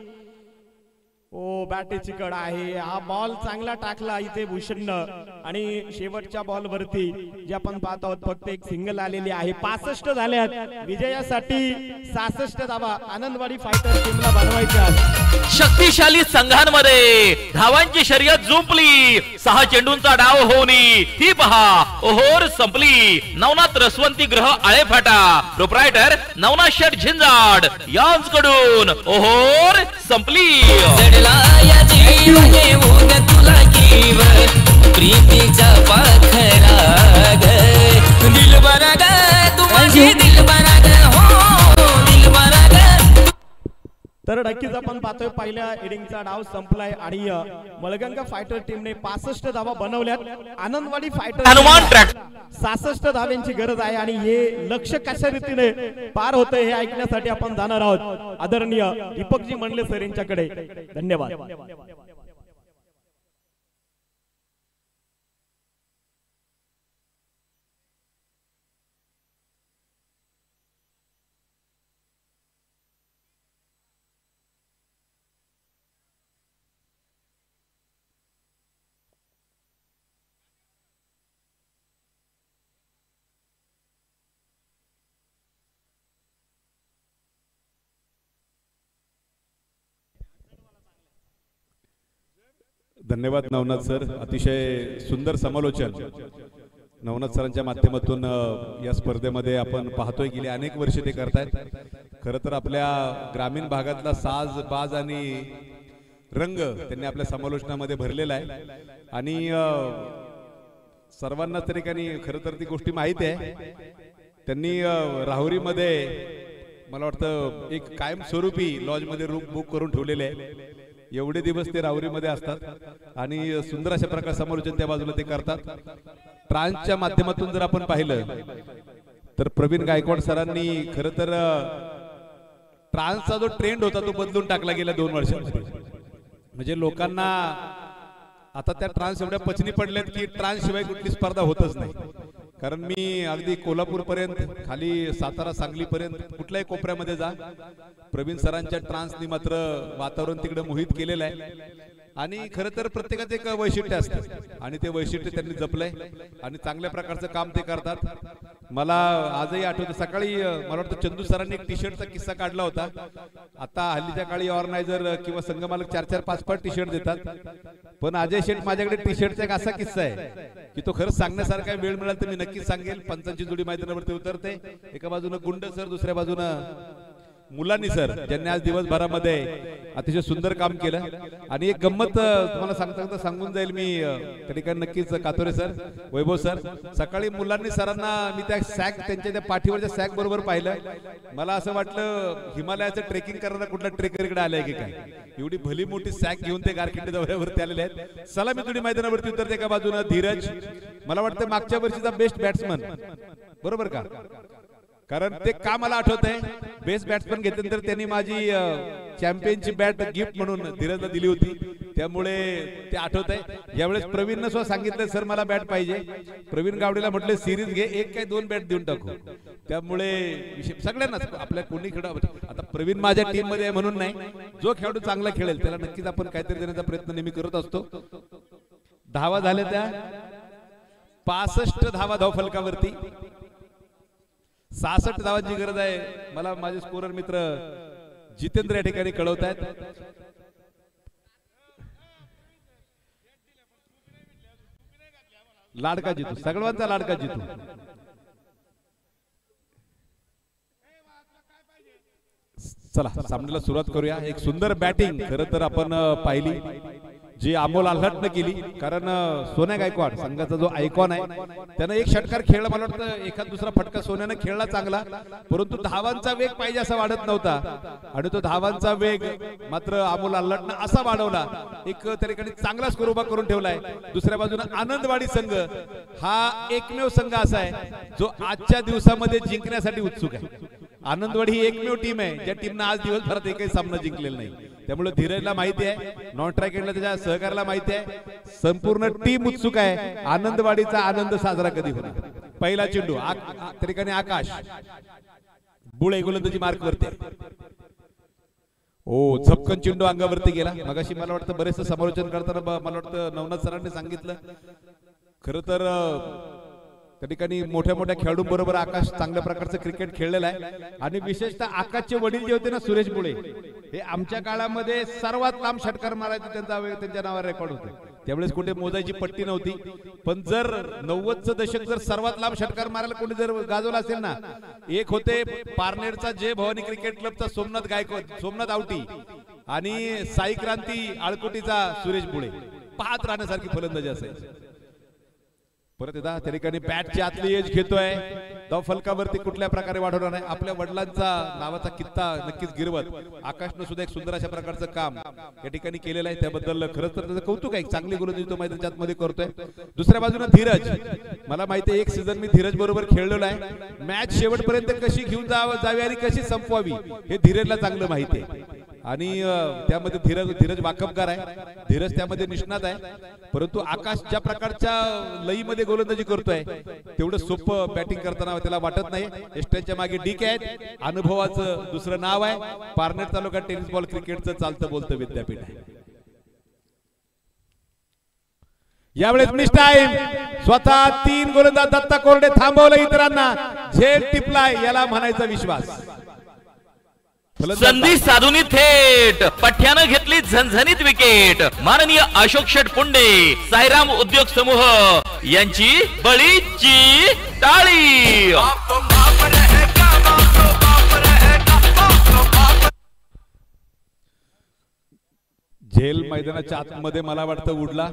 B: ओ बॅटेची कड आहे. हा बॉल चांगला टाकला इथे भूषणनं आणि शेवटच्या बॉल वरती जे आपण पाहत आहोत फक्त एक सिंगल आलेली आहे. पासष्ट झाल्यात. विजयासाठी सहासष्ट धावा आनंदवाडी फायटर टीमला बनवायच्या.
C: शक्तिशाली संघांमध्ये धावांची शर्यत जुंपली. सहा चेंडूंचा डाव होऊनी ही पहा ओहोर संपली. नवनाथ रसवंती ग्रह आळेफाटा प्रोप्रायटर नवनाथ शेठ झिंजाड यांकडून ओहोर संपली.
E: प्रीतीचा पाखरा ग दिल बरा ग तू माझी दिल बरा ग हो दिल बरा ग.
B: तर नक्कीच आपण पाहतोय पहिल्या इनिंगचा डाव संपलाय आणि मळगंगा फायटर टीमने पासष्ट धावा बनवल्यात. आनंदवाडी फायटर
C: हनुमान ट्रॅक्टर
B: सहासष्ट धाव्यांची गरज आहे आणि हे लक्ष कशा रीतीने पार होतंय हे ऐकण्यासाठी आपण जाणार आहोत आदरणीय दीपकजी मंडले सर यांच्याकडे. धन्यवाद.
F: धन्यवाद नवनाथ सर. अतिशय सुंदर समालोचन नवनाथ सरांच्या माध्यमातून या स्पर्धेमध्ये आपण पाहतोय. गेली अनेक वर्षे ते करतायत. खरं तर आपल्या ग्रामीण भागातला साज बाज आणि रंग त्यांनी आपल्या समालोचनामध्ये भरलेला आहे आणि सर्वांना तरी काही खरं तर ती गोष्टी माहिती आहे. त्यांनी राहुरीमध्ये मला वाटतं एक कायमस्वरूपी लॉजमध्ये रूम बुक करून ठेवलेले आहे. एवढे दिवस ते राहुरीमध्ये असतात आणि सुंदर अशा प्रकारे समालोचन त्या बाजूला ते करतात. ट्रान्सच्या माध्यमातून जर आपण पाहिलं तर प्रवीण गायकवाड सरांनी खरं तर ट्रान्सचा जो ट्रेंड होता तो बदलून टाकला गेल्या दोन वर्षांमध्ये. म्हणजे लोकांना आता त्या ट्रान्स एवढ्या पचनी पडल्यात की ट्रान्स शिवाय कुठली स्पर्धा होतच नाही. कारण मी अगदी कोल्हापूर पर्यंत खाली सातारा सांगली पर्यंत कुठल्याही कोपऱ्यामध्ये जा, प्रवीण सरांच्या ट्रान्सनी मात्र वातावरण तिकडे मोहित केलेलं आहे. आणि खरं तर प्रत्येकाचं एक वैशिष्ट्य असतं आणि ते वैशिष्ट्य त्यांनी जपलंय आणि चांगल्या प्रकारचं काम ते करतात. मला आजही आठवतं सकाळी मला वाटतं चंदू सरांनी एक टी शर्टचा किस्सा काढला होता. आता हल्लीच्या काळी ऑर्गनायझर किंवा संघमालक चार चार पाच पाच टी शर्ट देतात, पण अजय शेठ माझ्याकडे टी शर्टचा एक असा किस्सा आहे की तो खरंच सांगण्यासारखा वेळ मिळाला तर मी नक्कीच सांगेल. पंचांची जोडी मैदानावरती उतरते, एका बाजूनं गुंड सर, दुसऱ्या बाजूनं मुलांनी सर, ज्यांनी आज दिवसभरामध्ये अतिशय सुंदर काम केलं. आणि एक गंमत तुम्हाला सांगता सांगता सांगून जाईल मी त्या ठिकाणी नक्कीच. कातोरे सर, वैभव सर, सकाळी मुलांनी सरांना मी त्या सॅक त्यांच्या त्या पाठीवरच्या सॅक बरोबर पाहिलं. मला असं वाटलं हिमालयाचं ट्रेकिंग करणारा कुठला ट्रेकर इकडे आलाय की काय. एवढी भली मोठी सॅक घेऊन ते गारखेडे दौऱ्यावरती आलेले आहेत. सलामी जोडी मैदानावरती उतरते. एका बाजूनं धीरज, मला वाटतं मागच्या वर्षीचा बेस्ट बॅट्समन, बरोबर का? कारण ते का मला आठवत आहे, बेस्ट बॅट्समन घेतल्यानंतर त्यांनी माझी चॅम्पियनची बॅट गिफ्ट म्हणून धीरजला दिली होती, त्यामुळे ते आठवत आहे. यावेळेस प्रवीणनं सुद्धा सांगितलं सर मला बॅट पाहिजे. प्रवीण गावडेला म्हटलं सिरीज घे, एक काय दोन बॅट देऊन टाकू. त्यामुळे सगळ्यांनाच आपल्या कोणी खेळ, आता प्रवीण माझ्या टीम मध्ये आहे म्हणून नाही, जो खेळाडू चांगला खेळेल त्याला नक्कीच आपण काहीतरी देण्याचा प्रयत्न नेहमी करत असतो. धावा झाल्या त्या पासष्ट धावा धावफलकावरती, सहासष्ट धावांची गरज आहे. मला माझे स्कोरर मित्र जितेंद्र या ठिकाणी कळवत आहेत. लाडका जितू, सगळ्यांचा लाडका जितू. चला सामन्याला सुरुवात करूया. एक सुंदर बॅटिंग खरं तर आपण पाहिली जी अमोल आल्हाटनं केली. कारण सोन्या गायकवाड संघाचा जो आयकॉन आहे त्यानं एक षटकार खेळला. मला वाटतं एखाद दुसरा फटका सोन्यानं खेळला चांगला, परंतु धावांचा वेग पाहिजे असा वाढत नव्हता आणि तो धावांचा वेग मात्र अमोल आल्हाटनं असा वाढवला, एक त्या ठिकाणी चांगला स्कोर उभा करून ठेवलाय. दुसऱ्या बाजूने आनंदवाडी संघ हा एकमेव संघ असा आहे जो आजच्या दिवसामध्ये जिंकण्यासाठी उत्सुक आहे. आनंदवाडी ही एकमेव टीम आहे ज्या टीमनं आज दिवसभरात एकही सामना जिंकलेला नाही. त्यामुळे धीरजला माहिती आहे, नॉन स्ट्राईक एंडला त्याच्या सहकार्याला माहिती आहे, संपूर्ण टीम उत्सुक आहे आनंदवाडीचा आनंद साजरा कधी होणार. पहिला चेंडू त्या ठिकाणी आकाश बुळे गोलंदाजी मार्क वरती. ओ झपकन चेंडू अंगावरती गेला. मगाशी मला वाटतं बरेचसं समालोचन करताना मला वाटतं नवनाथ सरांनी सांगितलं, खरं तर त्या ठिकाणी मोठ्या मोठ्या खेळाडूंबरोबर आकाश चांगल्या प्रकारचं क्रिकेट खेळलेलं आहे. आणि विशेषतः आकाशचे वडील जे होते ना सुरेश बुळे, हे आमच्या काळामध्ये सर्वात लांब षटकार मारायचे त्यांचा त्यांच्या नावावर रेकॉर्ड होते. त्यावेळेस कुठे मोजायची पट्टी नव्हती, पण जर नव्वदचं दशक जर सर्वात लांब षटकार मारायला कोणी जर गाजवला असेल ना, एक होते पारनेरचा जय भवानी क्रिकेट क्लबचा सोमनाथ गायकवाड, सोमनाथ आवटी, आणि साई क्रांती आळकोटीचा सुरेश बुळे. पाहत राहण्यासारखी फलंदाजी असायची. परत एकदा त्या ठिकाणी बॅटची आतली एज घेतोय, धाव फलकावरती कुठल्या प्रकारे वाढवणार नाही. आपल्या वडिलांचा नावाचा कित्ता नक्कीच गिरवत आकाशनं सुद्धा एक सुंदर अशा प्रकारचं काम या ठिकाणी केलेलं आहे. त्याबद्दल खरंच तर त्याचं कौतुक आहे. चांगली गोलंदाजी तो मैदानाच्या आतमध्ये करतोय. दुसऱ्या बाजूने धीरज, मला माहिती आहे एक सीझन मी धीरज बरोबर खेळलेलो आहे. मॅच शेवटपर्यंत कशी घेऊन जावी आणि कशी संपवावी हे धीरजला चांगलं माहिती आहे. आणि त्यामध्ये धीरज धीरज वाकबगार आहे, धीरज त्यामध्ये निष्णात आहे. परंतु आकाश ज्या प्रकारच्या लईमध्ये गोलंदाजी करतोय तेवढं सोपं बॅटिंग करताना त्याला वाटत नाही. एस्टनच्या मागे डीके आहेत, अनुभवाचं दुसरं नाव आहे. पारनेर तालुका टेनिस बॉल क्रिकेटचं चालतं बोलतं विद्यापीठ आहे. यावेळेस मिस टाइम, स्वतः तीन गोलंदाज दत्ता कोरडे थांबवलं, इतरांना झेल टिपलाय, याला म्हणायचा विश्वास.
C: संधी साधून थेट पठ्यानं घेतली झणझणीत विकेट. माननीय अशोक शेठ पुंडे, साईराम उद्योग समूह यांची बळीची टाळी.
F: झेल मैदानाच्या आतमध्ये मला वाटतं उडला,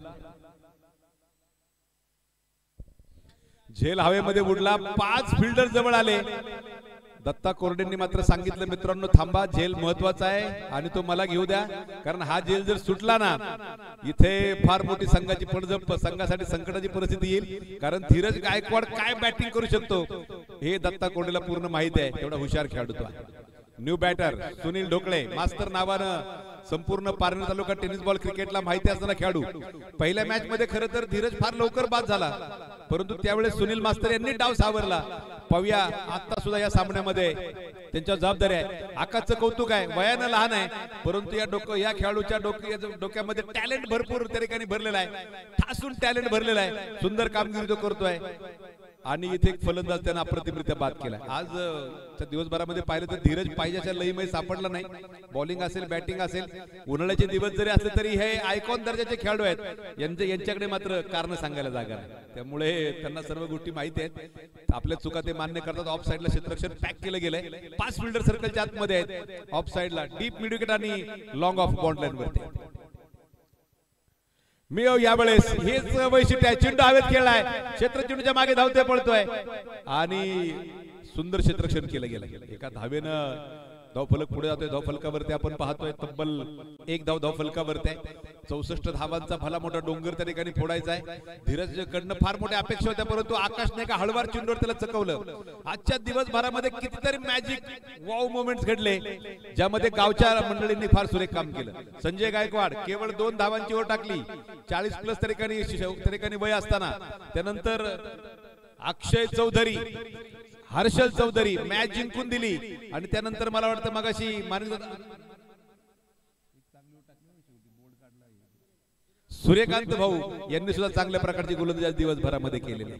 F: झेल हवेमध्ये उडला. पाच फिल्डर जवळ आले. दत्ता कोरडेंनी मात्र सांगितलं मित्रांनो थांबा, झेल महत्वाचा आहे आणि तो मला घेऊ द्या, कारण हा झेल जर सुटला ना इथे फार मोठी संघाची पडझड, संघासाठी संकटाची परिस्थिती येईल. कारण धीरज गायकवाड काय बॅटिंग करू शकतो हे दत्ता कोरडेला पूर्ण माहिती आहे. तेवढा हुशार खेळाडू तो. न्यू बॅटर सुनील ढोकळे, मास्तर नावानं संपूर्ण पारनेर तालुका टेनिस बॉल क्रिकेटला माहिती असणारा खेळाडू. पहिल्या मॅच मध्ये खरं तर धीरज फार लवकर बाद झाला, परंतु त्यावेळेस सुनील मास्तर यांनी डाव सावरला. पाहूया आता सुद्धा या सामन्यामध्ये त्यांच्या जबाबदारी आहे. आकाशचं कौतुक आहे, वयानं लहान आहे, परंतु या डोकं या खेळाडूच्या डोक्या डोक्यामध्ये टॅलेंट भरपूर त्या ठिकाणी भरलेला आहे, ठासून टॅलेंट भरलेला आहे. सुंदर कामगिरी तो करतोय आणि इथे एक फलंदाज त्यांना अप्रतिमरित्या बाद केला. आज दिवसभरामध्ये पाहिलं तर धीरज पाहिजेच्या लईमध्ये सापडला नाही. बॉलिंग असेल, बॅटिंग असेल, उन्हाळ्याचे दिवस जरी असले तरी हे आयकॉन दर्जाचे खेळाडू आहेत. यांचे यांच्याकडे मात्र कारण सांगायला जागा नाही, त्यामुळे त्यांना सर्व गोष्टी माहिती आहेत. आपल्या चुका ते मान्य करतात. ऑफ साईडला क्षेत्ररक्षण पॅक केलं गेलंय. पाच फिल्डर सर्कलच्या आतमध्ये आहेत. ऑफ साईडला डीप मिड विकेट आणि लॉंग ऑफ बाउंड लाईन वरती. मी यावेळेस हेच वैशिष्ट्य आहे. चेंडू हवेत खेळलाय, क्षेत्र चेंडूच्या मागे धावते पळतोय आणि सुंदर क्षेत्ररक्षण केलं गेलं. एका धावेनं धावफलक पुढे जातोय. धावफलकावरती आपण पाहतोय तब्बल एक धाव धावफलकावरती आहे. चौसष्ट धावांचा भला मोठा डोंगर त्या ठिकाणी फोडायचा आहे. धीरजकडनं फार मोठ्या अपेक्षा होत्या, परंतु आकाशने एका हळवार चेंडूवर त्याला चकवलं. आजच्या दिवसभरामध्ये कितीतरी मॅजिक वाव मोमेंट्स घडले, ज्यामध्ये गावच्या मंडळींनी फार सुरेख काम केलं. संजय गायकवाड केवळ दोन धावांची ओव्हर टाकली, चाळीस प्लस त्या ठिकाणी त्या ठिकाणी वय असताना. त्यानंतर अक्षय चौधरी, हर्षल चौधरी मॅच जिंकून दिली आणि त्यानंतर मला वाटतं मगाशी माननीय सूर्यकांत भाऊ यांनी सुद्धा चांगल्या प्रकारची गोलंदाजी दिवसभरामध्ये केलेली.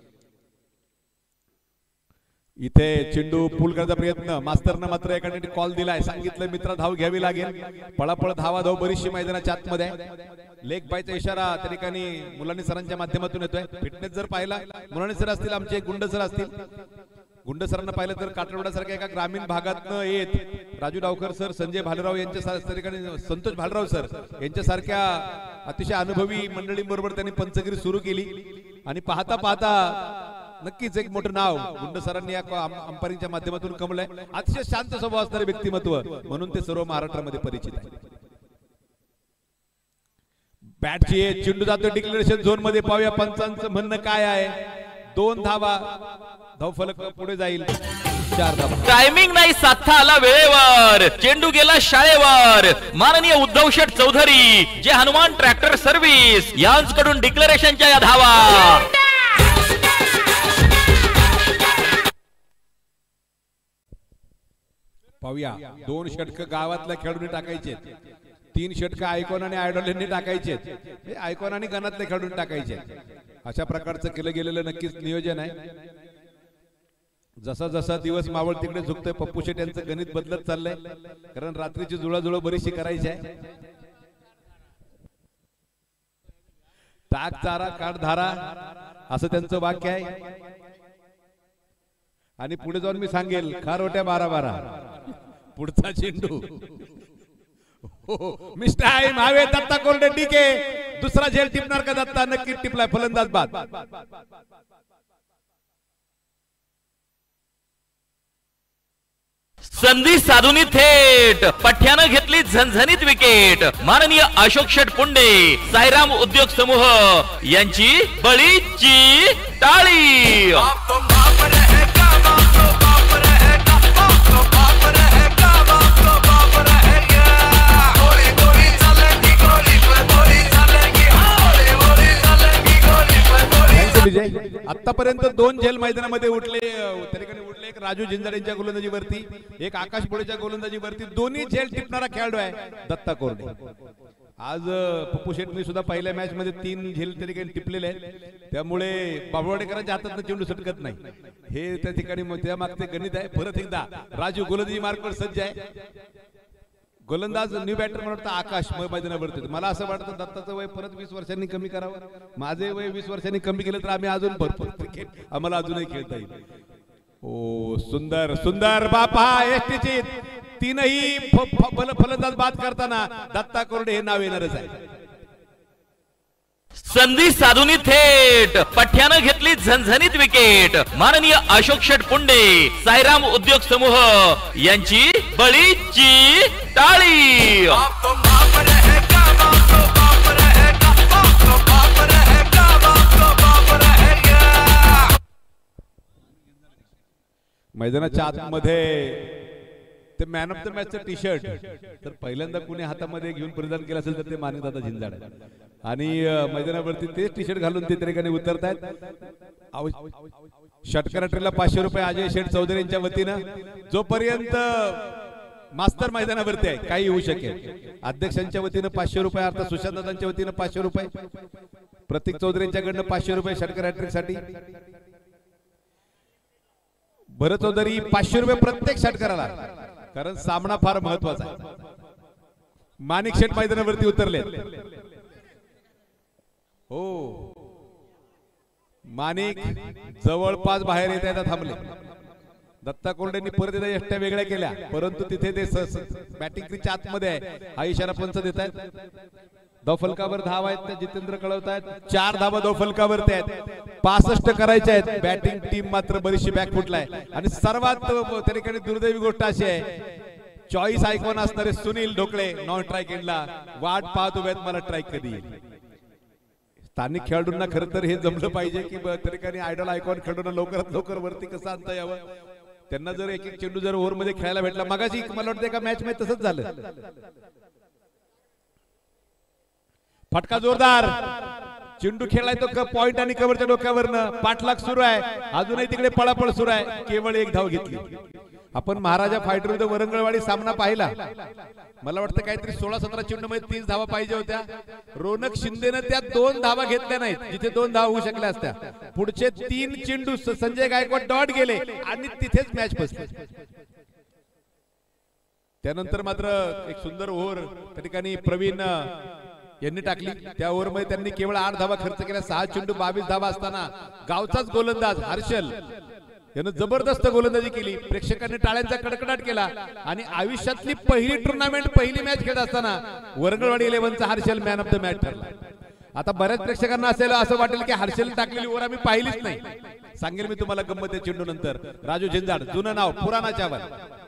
F: इथे चेंडू पूल करण्याचा प्रयत्न, मास्तरनं मात्र एका कॉल दिलाय. सांगितलं मित्रा धाव घ्यावी लागेल. पळापळ धावा धाव बरीचशी मैदानाच्या आतमध्ये. लेग बायचा इशारा त्या ठिकाणी मुलांनी सरांच्या माध्यमातून येतोय. फिटनेस जर पाहिला, मुलांनी सर असतील, आमचे गुंड सर असतील, गुंड सरांना पाहिलं तर काटरवाड्यासारख्या एका ग्रामीण भागातनं येत राजू डावकर सर, संजय भालेराव यांच्या ठिकाणी संतोष भालेराव सर यांच्यासारख्या अतिशय अनुभवी मंडळींबरोबर त्यांनी पंचगिरी सुरू केली आणि पाहता पाहता नक्कीच एक मोठं नाव गुंड सरांनी या अंपायरिंगच्या माध्यमातून कमवलंय. अतिशय शांत स्वभाव असणारे व्यक्तिमत्व म्हणून ते सर्व महाराष्ट्रामध्ये परिचित आहे. बॅटची चेंडू जातो डिक्लेरेशन झोन मध्ये. पाहूया पंचांचं म्हणणं काय आहे. दोन धावा, धावफलक पुढे जाईल. चार धावा.
C: टायमिंग नाही साधता आला वेळेवर, चेंडू गेला शाळेवर. माननीय उद्धव शेठ चौधरी जे हनुमान ट्रॅक्टर सर्व्हिस यांच्याकडून डिक्लेरेशनच्या या धावा.
F: पाहूया दोन षटक गावातल्या खेळाडूंनी टाकायचे, तीन षटक आयकॉन आणि आयडॉल यांनी टाकायचे, हे आयकॉन आणि गणातले खेळाडूंनी टाकायचे. अशा प्रकारचं केलं गेलेलं नक्कीच नियोजन आहे. जसा जसा दिवस मावळ तिकडे झुकतोय पप्पू शेट यांचं गणित बदलत चाललंय, कारण रात्रीची जुळाजुळ बरीचशी करायची आहे. ताक चारा काठ धारा असं त्यांचं वाक्य आहे. आणि पुढे जाऊन मी सांगेल खारोट्या बारा बारा. पुढचा चेंडू मिस्टर टाइम हवे दत्ता कोरडे डीके. दुसरा झेल टिपणार का दत्ता? नक्की टिपलाय. फलंदाज बाद.
C: संधी साधून थेट पठ्यानं घेतली झणझणीत विकेट. माननीय अशोक शेठ पुंडे साईराम उद्योग समूह यांची बळीची टाळी.
F: आतापर्यंत दोन झेल मैदानामध्ये उठले त्या ठिकाणी उठले. एक राजू झिंजाड यांच्या गोलंदाजीवरती, एक आकाश पोळेच्या गोलंदाजीवरती. दोन्ही झेल टिपणारा खेळाडू आहे दत्ता कोरडे. आज पप्पू शेटनी सुद्धा पहिल्या मॅच मध्ये तीन झेल त्या ठिकाणी टिपलेले आहेत, त्यामुळे बाबुवाडेकरांच्या हातात चेंडू सटकत नाही. हे त्या ठिकाणी त्या मागचे गणित आहे. परत एकदा राजू गोलंदाजी मार्कवर सज्ज आहे. गोलंदाज न्यू बॅटर म्हणून आकाश मैदानावरती. मला असं वाटतं दत्ताचं वय परत वीस वर्षांनी कमी करावं. माझे वय वीस वर्षांनी कमी केलं तर आम्ही अजून भरपूर क्रिकेट आम्हाला अजूनही खेळता येईल. ओ सुंदर सुंदर बापा एसटीची तीनही फलंदाज बाद करताना दत्ता कोरडे हे नाव येणारच आहे.
C: संधी साधून थेट पठ्यानं घेतली झणझणीत विकेट. माननीय अशोक शेठ पुंडे साईराम उद्योग समूह यांची बळीची टाळी.
F: मैदानाच्या आतमध्ये ते मॅन ऑफ द मॅचचं टी शर्ट तर पहिल्यांदा कुणी हातामध्ये घेऊन परिधान केलं असेल तर ते माणिकदादा झिंजाड आहे. आणि मैदानावरती तेच टी शर्ट घालून ते ठिकाणी उतरतायत. षटकर पाचशे रुपये अजय शेठ चौधरी यांच्या वतीनं. जोपर्यंत मास्तर मैदानावरती आहे काही होऊ शकेल. अध्यक्षांच्या वतीनं पाचशे रुपये अर्थात सुशांतदादांच्या वतीनं पाचशे रुपये, प्रतीक चौधरी यांच्याकडनं पाचशे रुपये षटकर हॅट्रिक साठी. भरत चौधरी पाचशे रुपये प्रत्येक षटकाराला, कारण सामना फार महत्वाचा आहे. माणिक शेठ मैदानावरती उतरले. हो माणिक जवळपास बाहेर येता येता थांबले. दत्ता कोंडेंनी परत एकदा एष्ट्या वेगळ्या केल्या, परंतु तिथे ते बॅटिंग क्रीजच्या आतमध्ये आहे हा इशारा पंच देत आहेत. दौफलकावर धावा आहेत, जितेंद्र कळवतायत. चार धावा दौफलकावरती आहेत, पासष्ट करायच्या आहेत. बॅटिंग टीम मात्र बरीचशी बॅक फुटलाय. आणि सर्वात त्या ठिकाणी दुर्दैवी गोष्ट अशी आहे, चॉईस आयकॉन असणारे सुनील ढोकळे नॉन स्ट्राईक एंडला वाट पाहत उभे आहेत मला स्ट्राईक कधी येईल. स्थानिक खेळाडूंना खरं तर हे जमलं पाहिजे की त्या ठिकाणी आयडॉल आयकॉन खेळाडूंना लवकरात लवकर वरती कसं आणता यावं. त्यांना जर एक एक चेंडू जर ओव्हर मध्ये खेळायला भेटला, मगाशी मला वाटतं एका मॅच मध्ये तसंच झालं. फटका जोरदार, चेंडू खेळलाय तो पॉइंट आणि कव्हरच्या डोक्यावरनं. पाठलाग सुरू आहे, अजूनही तिकडे पळापळ सुरू आहे. केवळ एक धाव घेतली. आपण महाराजा फायटर विरुद्ध वरंगळवाडी सामना पाहिला. मला वाटतं काहीतरी सोळा सतरा चेंडू मध्ये तीस धावा पाहिजे होत्या. रोनक शिंदेनं त्या दोन धावा घेतल्या नाहीत जिथे दोन धावा होऊ शकल्या असत्या. पुढचे तीन चेंडू संजय गायकवाड डॉट गेले आणि तिथेच मॅच बसली. त्यानंतर मात्र एक सुंदर ओव्हर त्या ठिकाणी प्रवीण यांनी टाकली. त्या ओव्हर मध्ये त्यांनी केवळ आठ धावा खर्च केल्या. सहा चेंडू बावीस धावा असताना गावचाच गोलंदाज हर्षल यानं जबरदस्त गोलंदाजी केली. प्रेक्षकांनी टाळ्यांचा कडकडाट केला आणि आयुष्यातली पहिली टुर्नामेंट पहिली मॅच खेळत असताना वरंगळवाडी इलेव्हनचा Harshal man of the match ठरला. आता बऱ्याच प्रेक्षकांना असेल असं वाटेल की हर्षल टाकलेली ओव्हर आम्ही पाहिलीच नाही. सांगेल मी तुम्हाला गंमत आहे चेंडू नंतर. राजू झिंजाड, जुनं नाव पुराणा चावल.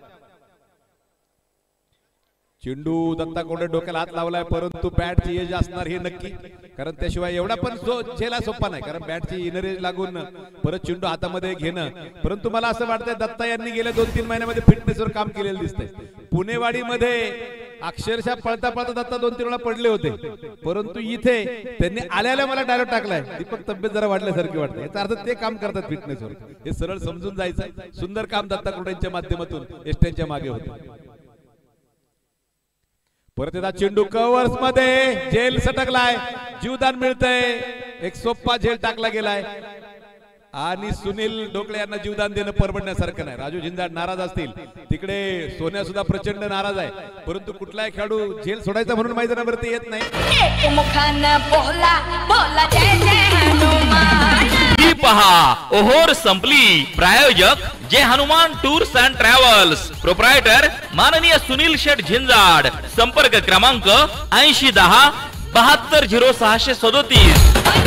F: चेंडू दत्ता कोंडे डोक्याला हात लावलाय, परंतु बॅटची एज असणार हे नक्की, कारण त्याशिवाय एवढा पण झेला सोपा नाही. कारण बॅटची इनर एज लागून परत चेंडू हातामध्ये घेणं. परंतु मला असं वाटतंय दत्ता यांनी गेल्या दोन तीन महिन्यामध्ये फिटनेसवर काम केलेलं दिसतंय. पुणेवाडीमध्ये अक्षरशः पळता पळता दत्ता दोन तीन वेळा पडले होते, परंतु इथे त्यांनी आल्याला मला डायरेक्ट टाकलाय. दीपक तब्येत जरा वाढल्यासारखी वाटते. याचा अर्थ ते काम करतात फिटनेसवर. हे सरळ समजून जायचं. सुंदर काम दत्ता कोंडेंच्या माध्यमातून एस्ट्यांच्या मागे होते. परत एकदा चेंडू कव्हर्स मध्ये, झेल सटकलाय, जीवदान मिळतंय. एक सोप्पा झेल टाकला गेलाय आणि सुनील ढोकळे यांना जीवदान देणं परवडण्यासारखं नाही. राजू झिंजाड नाराज असतील, तिकडे सोन्या सुद्धा प्रचंड नाराज आहे. परंतु कुठलाही खेळाडू झेल सोडायचा म्हणून मैदानावरती येत नाही.
C: ही पहा ओहोर संपली. प्रायोजक Jai Hanuman tours and travels. Proprietor माननीय सुनील शेठ झिंजाड. संपर्क क्रमांक ऐंशी दहा बहात्तर झिरो सहाशे सदोतीस.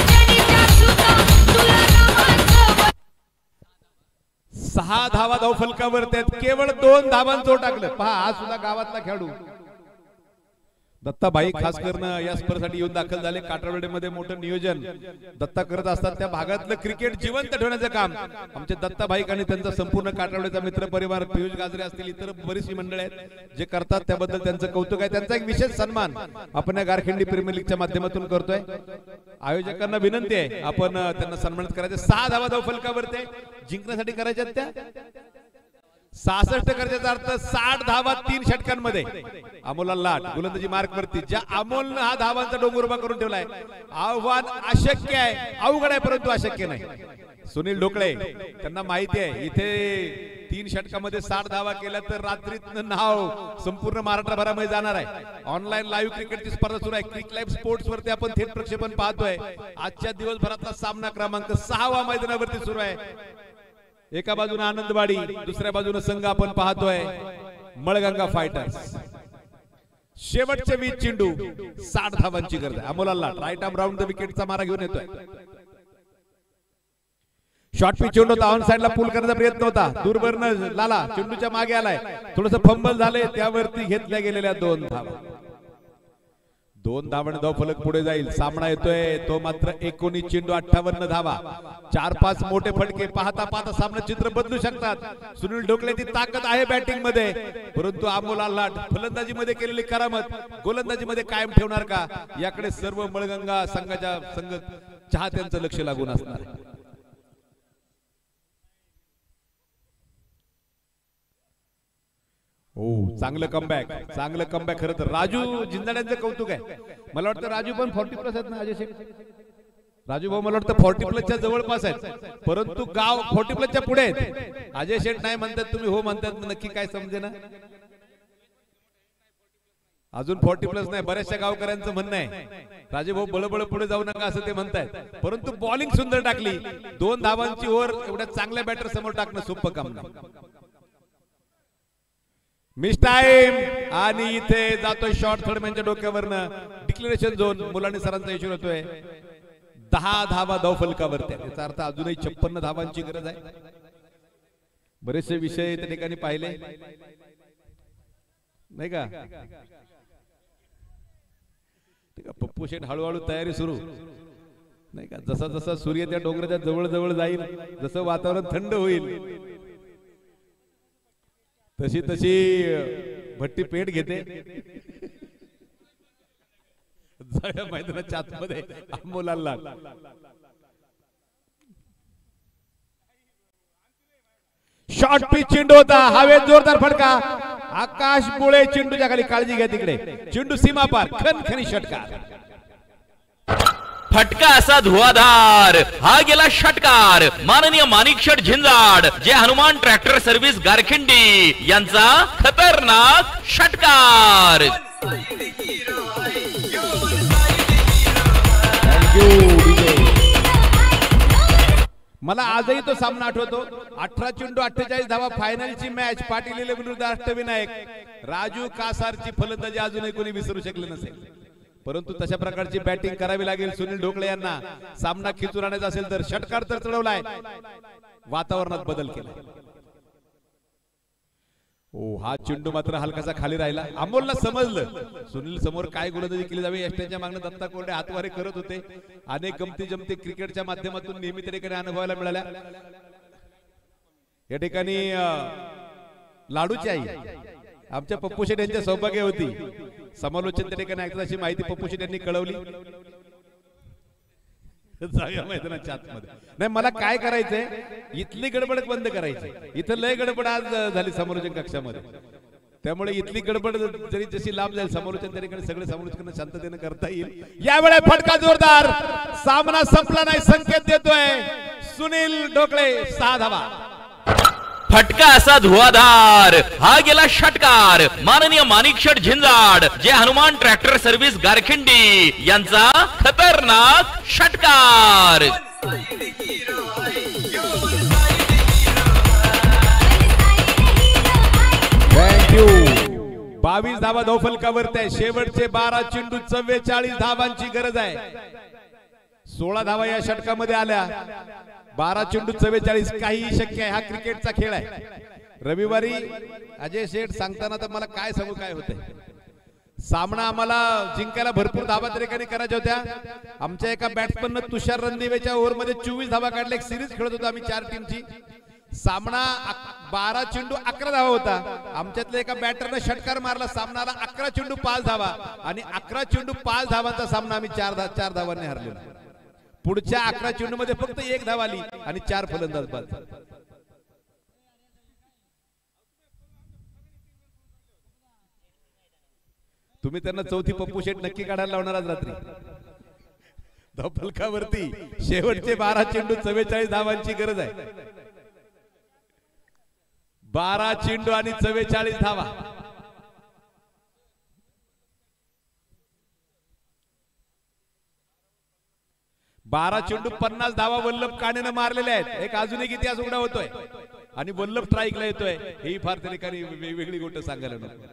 F: सहा धावा धावफलकावर त्यात केवळ दोन धावांचं टाकलं. पहा हा सुद्धा गावातला खेळाडू दत्ता भाई खास करणं या स्पर्धेसाठी येऊन दाखल झाले. काटरवाडीमध्ये मोठं नियोजन दत्ता करत असतात. त्या भागातलं क्रिकेट जिवंत ठेवण्याचं काम आमचे दत्ता भाई आणि त्यांचा संपूर्ण काटरवाडीचा मित्र परिवार, पियुष गाजरे असतील, इतर बरीचशी मंडळी आहेत जे करतात, त्याबद्दल त्यांचं कौतुक आहे. त्यांचा एक विशेष सन्मान आपण या गारखिंडी प्रीमियर लीगच्या माध्यमातून करतोय. आयोजकांना विनंती आहे आपण त्यांना सन्मानित करायचे. सहा धावा धावफलकावर ते जिंकण्यासाठी करायच्या त्या सहासष्ट करायचा अर्थ साठ धावा तीन षटकांमध्ये. अमोलला लाट गोलंदाजी मार्क वरती. ज्या अमोलनं हा धावांचा डोंगर उभा करून ठेवलाय, आव्हान अशक्य आहे, अवघड आहे, परंतु अशक्य नाही. सुनील ढोकळे त्यांना माहिती आहे इथे तीन षटकामध्ये साठ धावा केल्या तर रात्रीतनं नाव संपूर्ण महाराष्ट्रभरामध्ये जाणार आहे. ऑनलाईन लाईव्ह क्रिकेटची स्पर्धा सुरू आहे. क्रिक लाईव्ह स्पोर्ट्स वरती आपण थेट प्रक्षेपण पाहतोय. आजच्या दिवसभरातला सामना क्रमांक सहावा मैदानावरती सुरू आहे. एका बाजूने आनंदवाडी, दुसऱ्या बाजूने संघ आपण पाहतोय मळगंगा फायटर्स. शेवटचे वीस चेंडू, साठ धावांची गरज आहे. अमोलला लाट राईट आर्म राऊंड द विकेटचा मारा घेऊन येतोय. शॉर्ट पिच चेंडू होता, ऑन साइडला पूल करण्याचा प्रयत्न होता. दूरवरनं लाला चेंडूच्या मागे आलाय, थोडंसं फंबल झालंय, त्यावरती घेतल्या गेलेल्या दोन धावा. दोन धावांनी धाव फलक पुढे जाईल. सामना येतोय तो मात्र एकोणीस चेंडू अठ्ठावन्न धावा. चार पाच मोठे फटके पाहता पाहता सामना चित्र बदलू शकतात. सुनील ढोकळेची ताकद आहे बॅटिंग मध्ये, परंतु अमोल आल्हाट फलंदाजी मध्ये केलेली करामत गोलंदाजी मध्ये कायम ठेवणार का, याकडे सर्व मळगंगा संघाच्या संघ चाहत्यांचं लक्ष लागून असणार. हो चांगलं कमबॅक, चांगलं कमबॅक. खरं तर राजू जिंदाड्यांचं कौतुक आहे. मला वाटतं राजू पण फोर्टी प्लस आहेत ना अजय शेठ? राजू भाऊ मला वाटतं फोर्टी प्लसच्या जवळपास आहेत, परंतु गाव फोर्टी प्लसच्या पुढे आहेत. अजय शेठ नाही म्हणतात, तुम्ही हो म्हणतात, नक्की काय समजे ना. अजून फोर्टी प्लस नाही. बऱ्याचशा गावकऱ्यांचं म्हणणं आहे राजू भाऊ बळबळ पुढे जाऊ नका असं ते म्हणतायत, परंतु बॉलिंग सुंदर टाकली. दोन धावांची ओव्हर एवढ्या चांगल्या बॅटर समोर टाकणं सोपं काम नाही. मिस टाइम आणि इथे जातोय शॉर्ट थर्डमॅनच्या डोक्यावरनं. डिक्लेरेशन झोन मुलांनी सरांचा इशू होतोय. दहा धावा धाव फलकावरती. याचा अर्थ अजूनही छप्पन्न धावांची गरज आहे. बरेचसे विषय त्या ठिकाणी पाहिले नाही का. पप्पू शेठ हळूहळू तयारी सुरू नाही का. जसा जसा सूर्य त्या डोंगराच्या जवळ जवळ जाईल, जसं वातावरण थंड होईल, तशी तशी भट्टी पेट घेते. जाऊया मैदानाच्या आतमध्ये. अमोल आल्हाट शॉर्ट पिच चेंडू होता, हवेत जोरदार फटका. आकाश मुळे चेंडूच्या खाली, काळजी घ्या तिकडे. चेंडू सीमा पार, खनखनी षटकार.
C: फटका असा धुवाधार, हा गेला षटकार. माननीय माणिकशेठ झिंजाड जे हनुमान ट्रॅक्टर सर्व्हिस गारखिंडी यांचा खतरनाक षटकार.
F: मला आजही तो सामना आठवतो. अठरा चेंडू अठ्ठेचाळीस धावा, फायनलची मॅच. पाटील विरुद्ध अष्टविनायक. राजू कासारची फलंदाजी अजूनही कोणी विसरू शकले नसेल, परंतु तशा प्रकारची बॅटिंग करावी लागेल सुनील ढोकळे यांना. सामना खिचून आणायचा असेल तर. षटकार तर चढवलाय, वातावरणात बदल केला. ओ हा चेंडू मात्र हलकासा खाली राहिला. अमोलला समजलं सुनील समोर काय गोलंदाजी केली जावी. यष्ट्यांच्या मागणं दत्ता कोरडे हातवारे करत होते. अनेक गमती जमती क्रिकेटच्या माध्यमातून नेहमी त्या ठिकाणी अनुभवायला मिळाल्या. या ठिकाणी लाडूची आई आमच्या पप्पू शेठ यांच्या सौभाग्य होती. समालोचन त्या ठिकाणी ऐकत अशी माहिती पप्पू शेठ यांनी कळवली. जाऊया मैदानाच्या आतमध्ये. नाही मला काय करायचंय, इथली गडबड बंद करायची. इथं लय गडबड आज झाली समालोचन कक्षामध्ये, त्यामुळे इथली गडबड जरी जशी लांब जाईल समालोचन त्या ठिकाणी सगळे समालोचन शांततेने करता येईल. यावेळी फटका जोरदार. सामना संपला नाही, संकेत देतोय सुनील ढोकळे. सहा धावा.
C: फटका असा धुवाधार, हा गेला षटकार. माननीय माणिकशेठ झिंजाड जे हनुमान ट्रॅक्टर सर्व्हिस गारखिंडी यांचा खतरनाक षटकार.
F: थँक्यू. बावीस धावा धाव फलकावरती आहे. शेवटचे बारा चेंडू, चव्वेचाळीस धावांची गरज आहे. सोळा धावा या षटकामध्ये आल्या. बारा चेंडू चव्वेचाळीस. काही शक्य आहे, हा क्रिकेटचा खेळ आहे. रविवारी अजय शेठ सांगताना तर मला काय सांगू काय होतंय. सामना आम्हाला जिंकायला भरपूर धावा त्या ठिकाणी करायच्या होत्या. आमच्या एका बॅट्समन तुषार रणदिवेच्या ओव्हर मध्ये चोवीस धावा काढल्या. एक सिरीज खेळत होतो आम्ही चार टीमची. सामना बारा चेंडू अकरा धावा होता. आमच्यातल्या एका बॅटरने षटकार मारला. सामनाला अकरा चेंडू पाच धावा आणि अकरा चेंडू पाच धावांचा सामना आम्ही चार धा चार धावांनी हरलो. पुढच्या अकरा चेंडू मध्ये फक्त एक धाव आली आणि चार फलंदाज बाद. तुम्ही त्यांना चौथी पप्पू शेट नक्की काढायला लावणार आज रात्री धाव फलकावरती. शेवटचे बारा चेंडू चव्वेचाळीस धावांची गरज आहे. बारा चेंडू आणि चव्वेचाळीस धावा. बारा चेंडू पन्नास धावा वल्लभ काणेनं मारलेल्या आहेत. एक अजून एक इतिहास उघडा होतोय आणि वल्लभ स्ट्राईकला येतोय. ही फार त्या ठिकाणी वेगवेगळी गोष्ट सांगायला नको.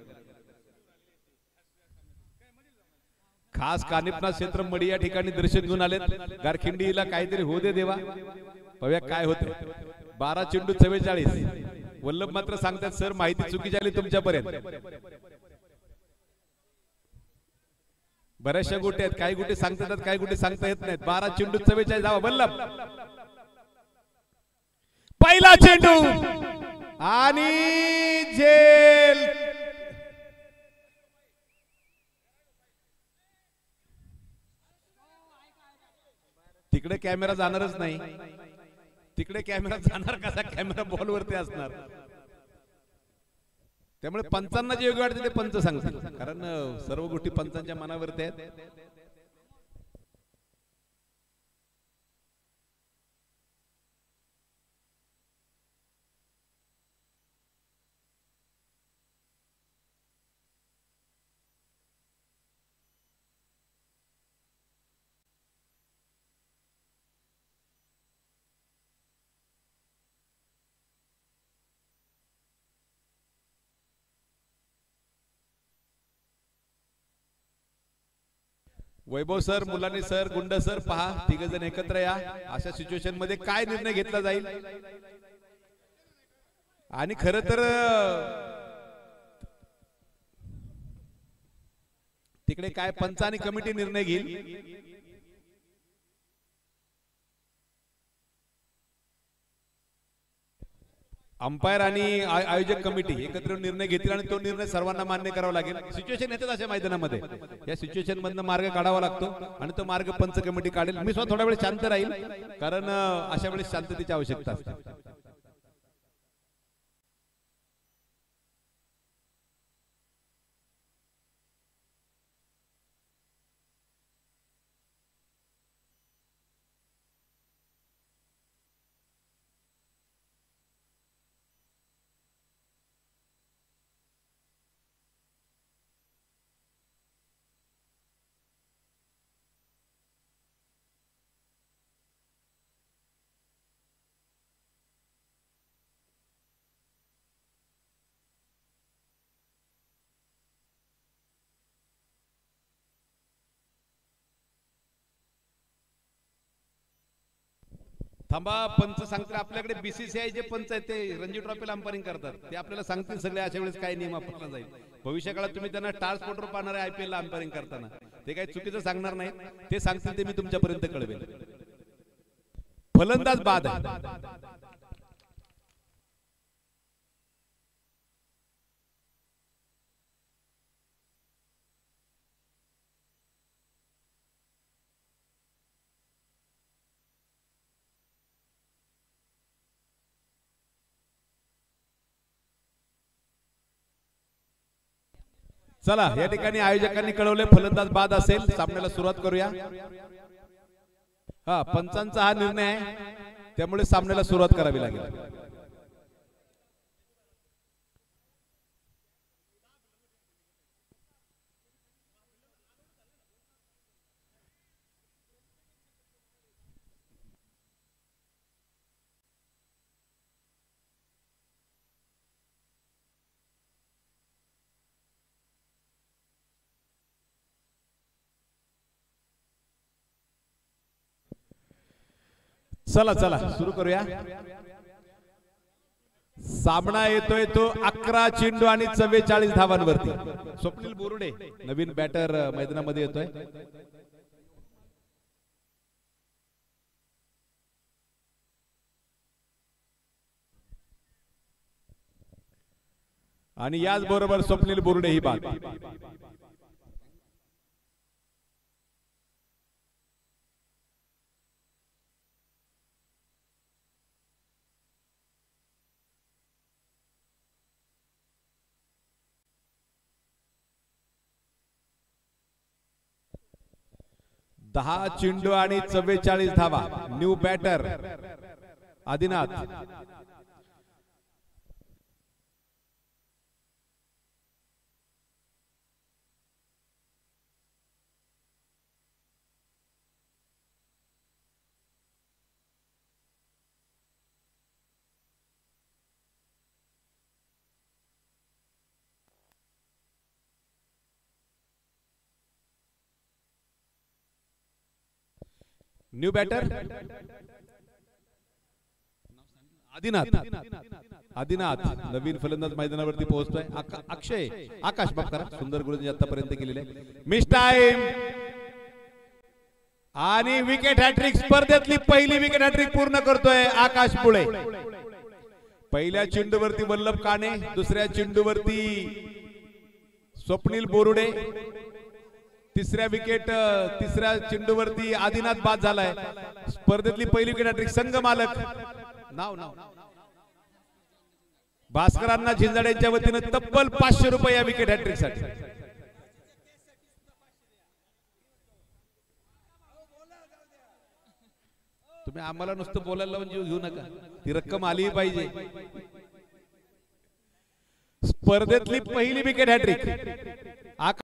F: खास कानिपनाथ क्षेत्र मडी या ठिकाणी दर्शन घेऊन आलेत. गारखिंडीला काहीतरी होऊ दे देवा, बघूया काय होतंय. बारा चेंडू चव्वेचाळीस. वल्लभ मात्र सांगतात सर माहिती चुकीची आली तुमच्यापर्यंत. बऱ्याचशा गोटे आहेत, काही गोटे सांगता येतात, काही गोटे सांगता येत नाहीत. बारा चेंडू चव्वेचाळीस धावा. बल्लभ पहिला चेंडू आणि झेल. तिकडे कॅमेरा जाणारच नाही. तिकडे कॅमेरा जाणार कसा? कॅमेरा बॉलवरती असणार. त्यामुळे पंचांना जे योग्य वाटते ते पंच सांगतील, कारण सर्व गोष्टी पंचांच्या मनावरती आहेत. Vaibhav sir, Mulani sir, Gund sir, पहा तिघ जण एकत्र या. अशा सिच्युएशन मध्ये काय निर्णय घेतला जाईल? आणि खर तर तिकडे काय पंच आणि कमिटी निर्णय घेईल. अंपायर आणि आयोजक कमिटी एकत्र निर्णय घेतील आणि तो निर्णय सर्वांना मान्य करावा लागेल. सिच्युएशन येतात अशा मैदानामध्ये. या सिच्युएशन मधनं मार्ग काढावा लागतो आणि तो मार्ग पंच कमिटी काढेल. मी स्वतः थोडा वेळ शांत राहील, कारण अशा वेळेस शांततेची आवश्यकता असते. थांबा, पंच सांगतील. आपल्याकडे बीसीसीआय जे पंच आहेत ते रणजी ट्रॉफीला अंपायरिंग करतात, ते आपल्याला सांगतील सगळे अशा वेळेस काय नियम वापरला जाईल. भविष्य काळात तुम्ही त्यांना स्टार स्पोर्टवर पाहणार आहे आयपीएल ला अंपायरिंग करताना, ते काही चुकीचं सांगणार नाही. ते सांगतील ते मी तुमच्यापर्यंत कळवेल. फलंदाज बाद आहे. चला, या ठिकाणी आयोजकांनी कळवले फलंदाज बाद असेल. सामन्याला सुरुवात करूया. हा पंचांचा हा निर्णय आहे, त्यामुळे सामन्याला सुरुवात करावी लागेल. चला चला सुरू करूया. सामना येतोय तो अकरा चेंडू आणि चव्वेचाळीस धावांवरती. स्वप्नील बोरुडे नवीन बॅटर मैदानामध्ये येतोय. आणि याच बरोबर स्वप्नील बोरुडे ही बाद. दहा चेंडू आणि चव्वेचाळीस धावा. New batter Adinath. New batter Adinath Adinath नवीन फलंदाज मैदानावरती पोहोचतोय. आका- अक्षय आकाश बापकर सुंदर गोलंदाजी आतापर्यंत केलेले. मिस टाइम आणि विकेट हॅट्रिक. स्पर्धेतली पहिली विकेट हॅट्रिक पूर्ण करतोय आकाश पुळे. पहिल्या चेंडूवरती वल्लभ काणे, दुसऱ्या चेंडूवरती स्वप्नील बोरुडे, तिसऱ्या विकेट तिसऱ्या चेंडूवरती आदिनाथ बाद झालाय. स्पर्धेतली पहिली विकेट हॅट्रिक. संघ मालक नाव नाव भास्करांना झिंजाड यांच्या वतीनं तब्बल पाचशे रुपये या विकेट हॅट्रिक साठी. तुम्ही आम्हाला नुसतं बोलायला लावून जीव घेऊ नका, ती रक्कम आली पाहिजे. स्पर्धेतली पहिली विकेट हॅट्रिक.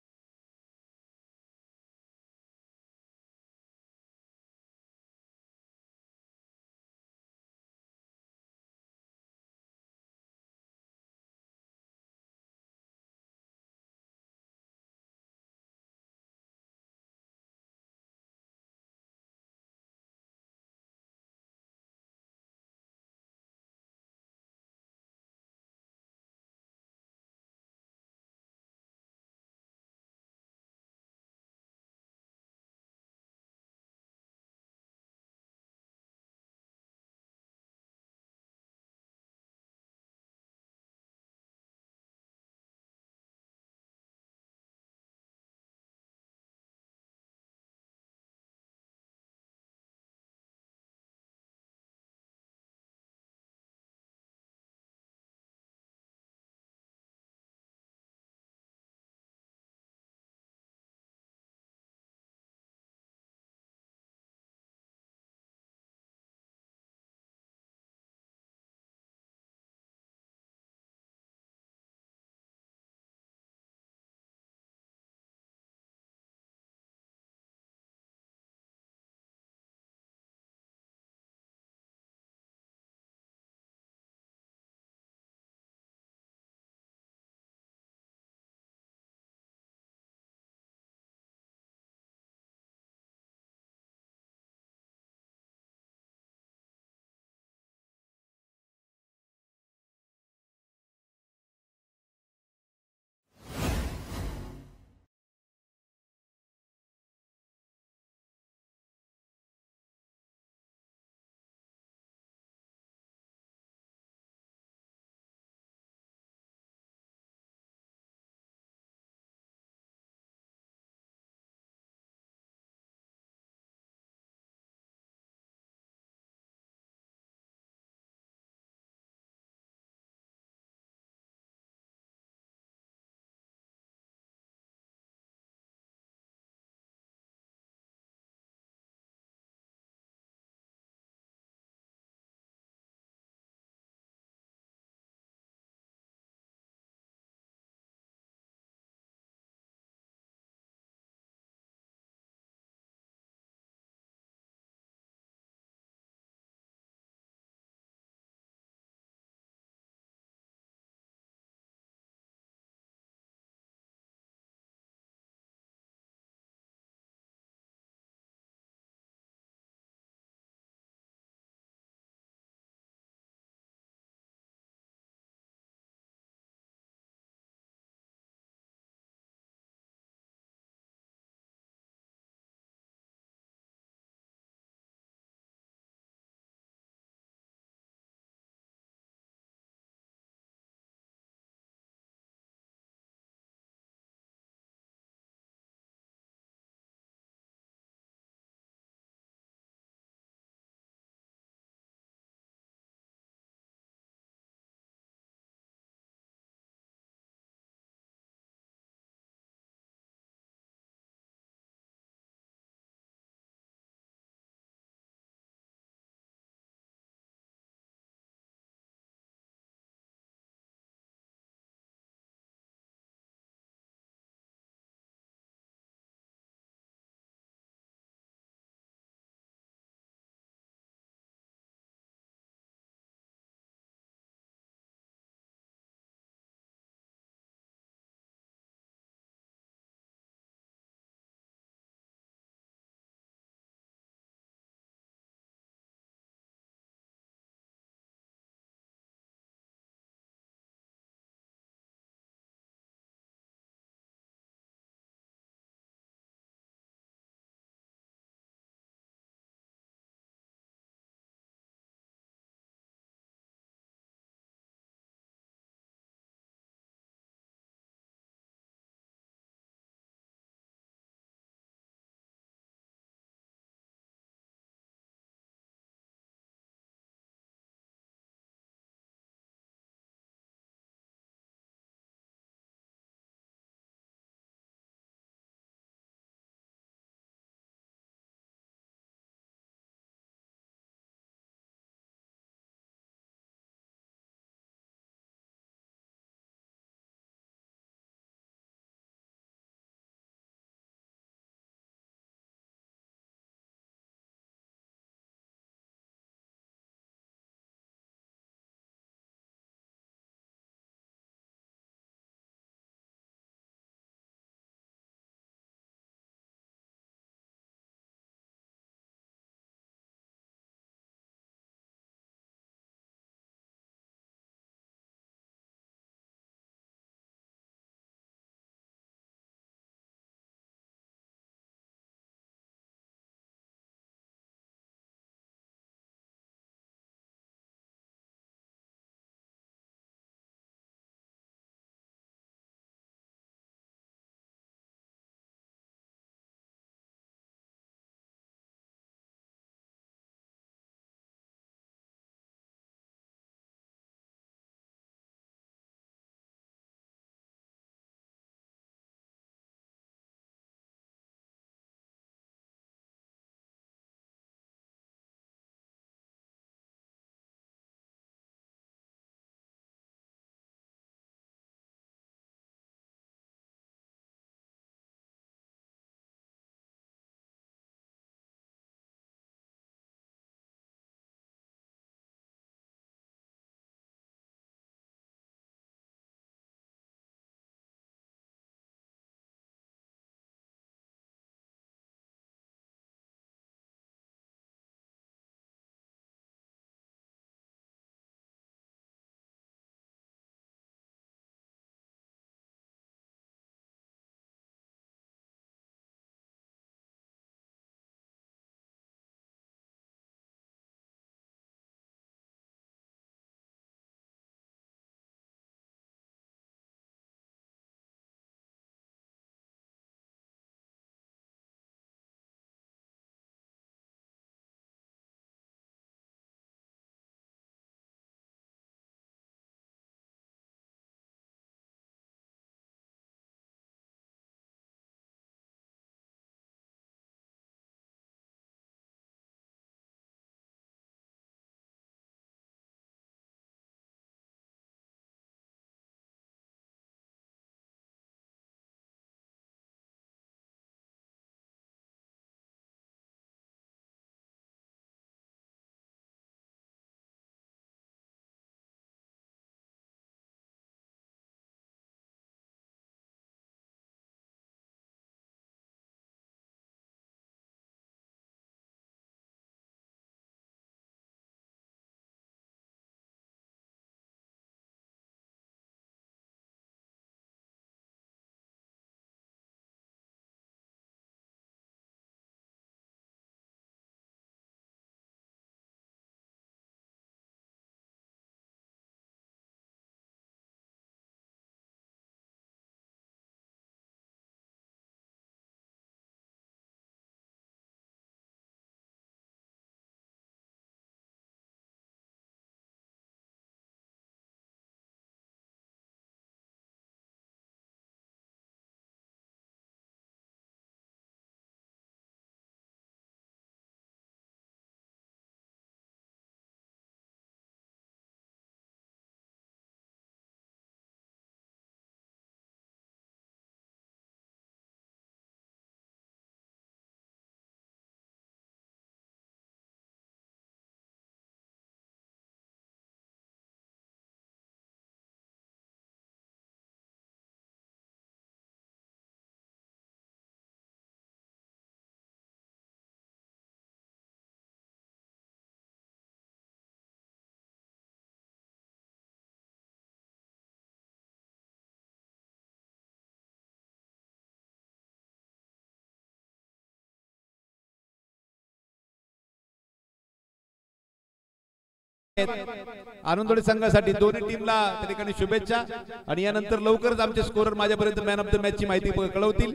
F: आनंदोळी संघासाठी दोन्ही टीमला त्या ठिकाणी शुभेच्छा आणि यानंतर लवकरच आमचे स्कोरर माझ्यापर्यंत मॅन ऑफ द मॅच ची माहिती कळवतील.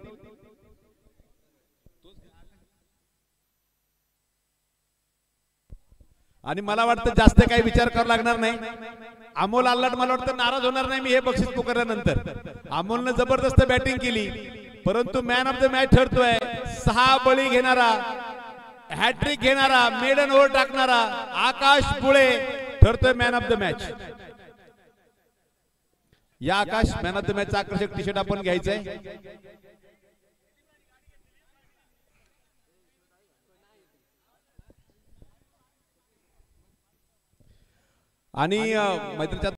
F: आणि मला वाटतं जास्त काही विचार करावा लागणार नाही. अमोल आल्लाट मला वाटतं नाराज होणार नाही मी हे बक्षीस पुकारल्यानंतर. अमोलनं जबरदस्त बॅटिंग केली परंतु मॅन ऑफ द मॅच ठरतोय सहा बळी घेणारा, हॅट्रिक घेणारा, मेडन ओव्हर टाकणारा आकाश बुळे ठरतोय मॅन ऑफ द मॅच. या Akash man of the match चा आकर्षक टी शर्ट आपण घ्यायचंय. आणि मैत्रीच्या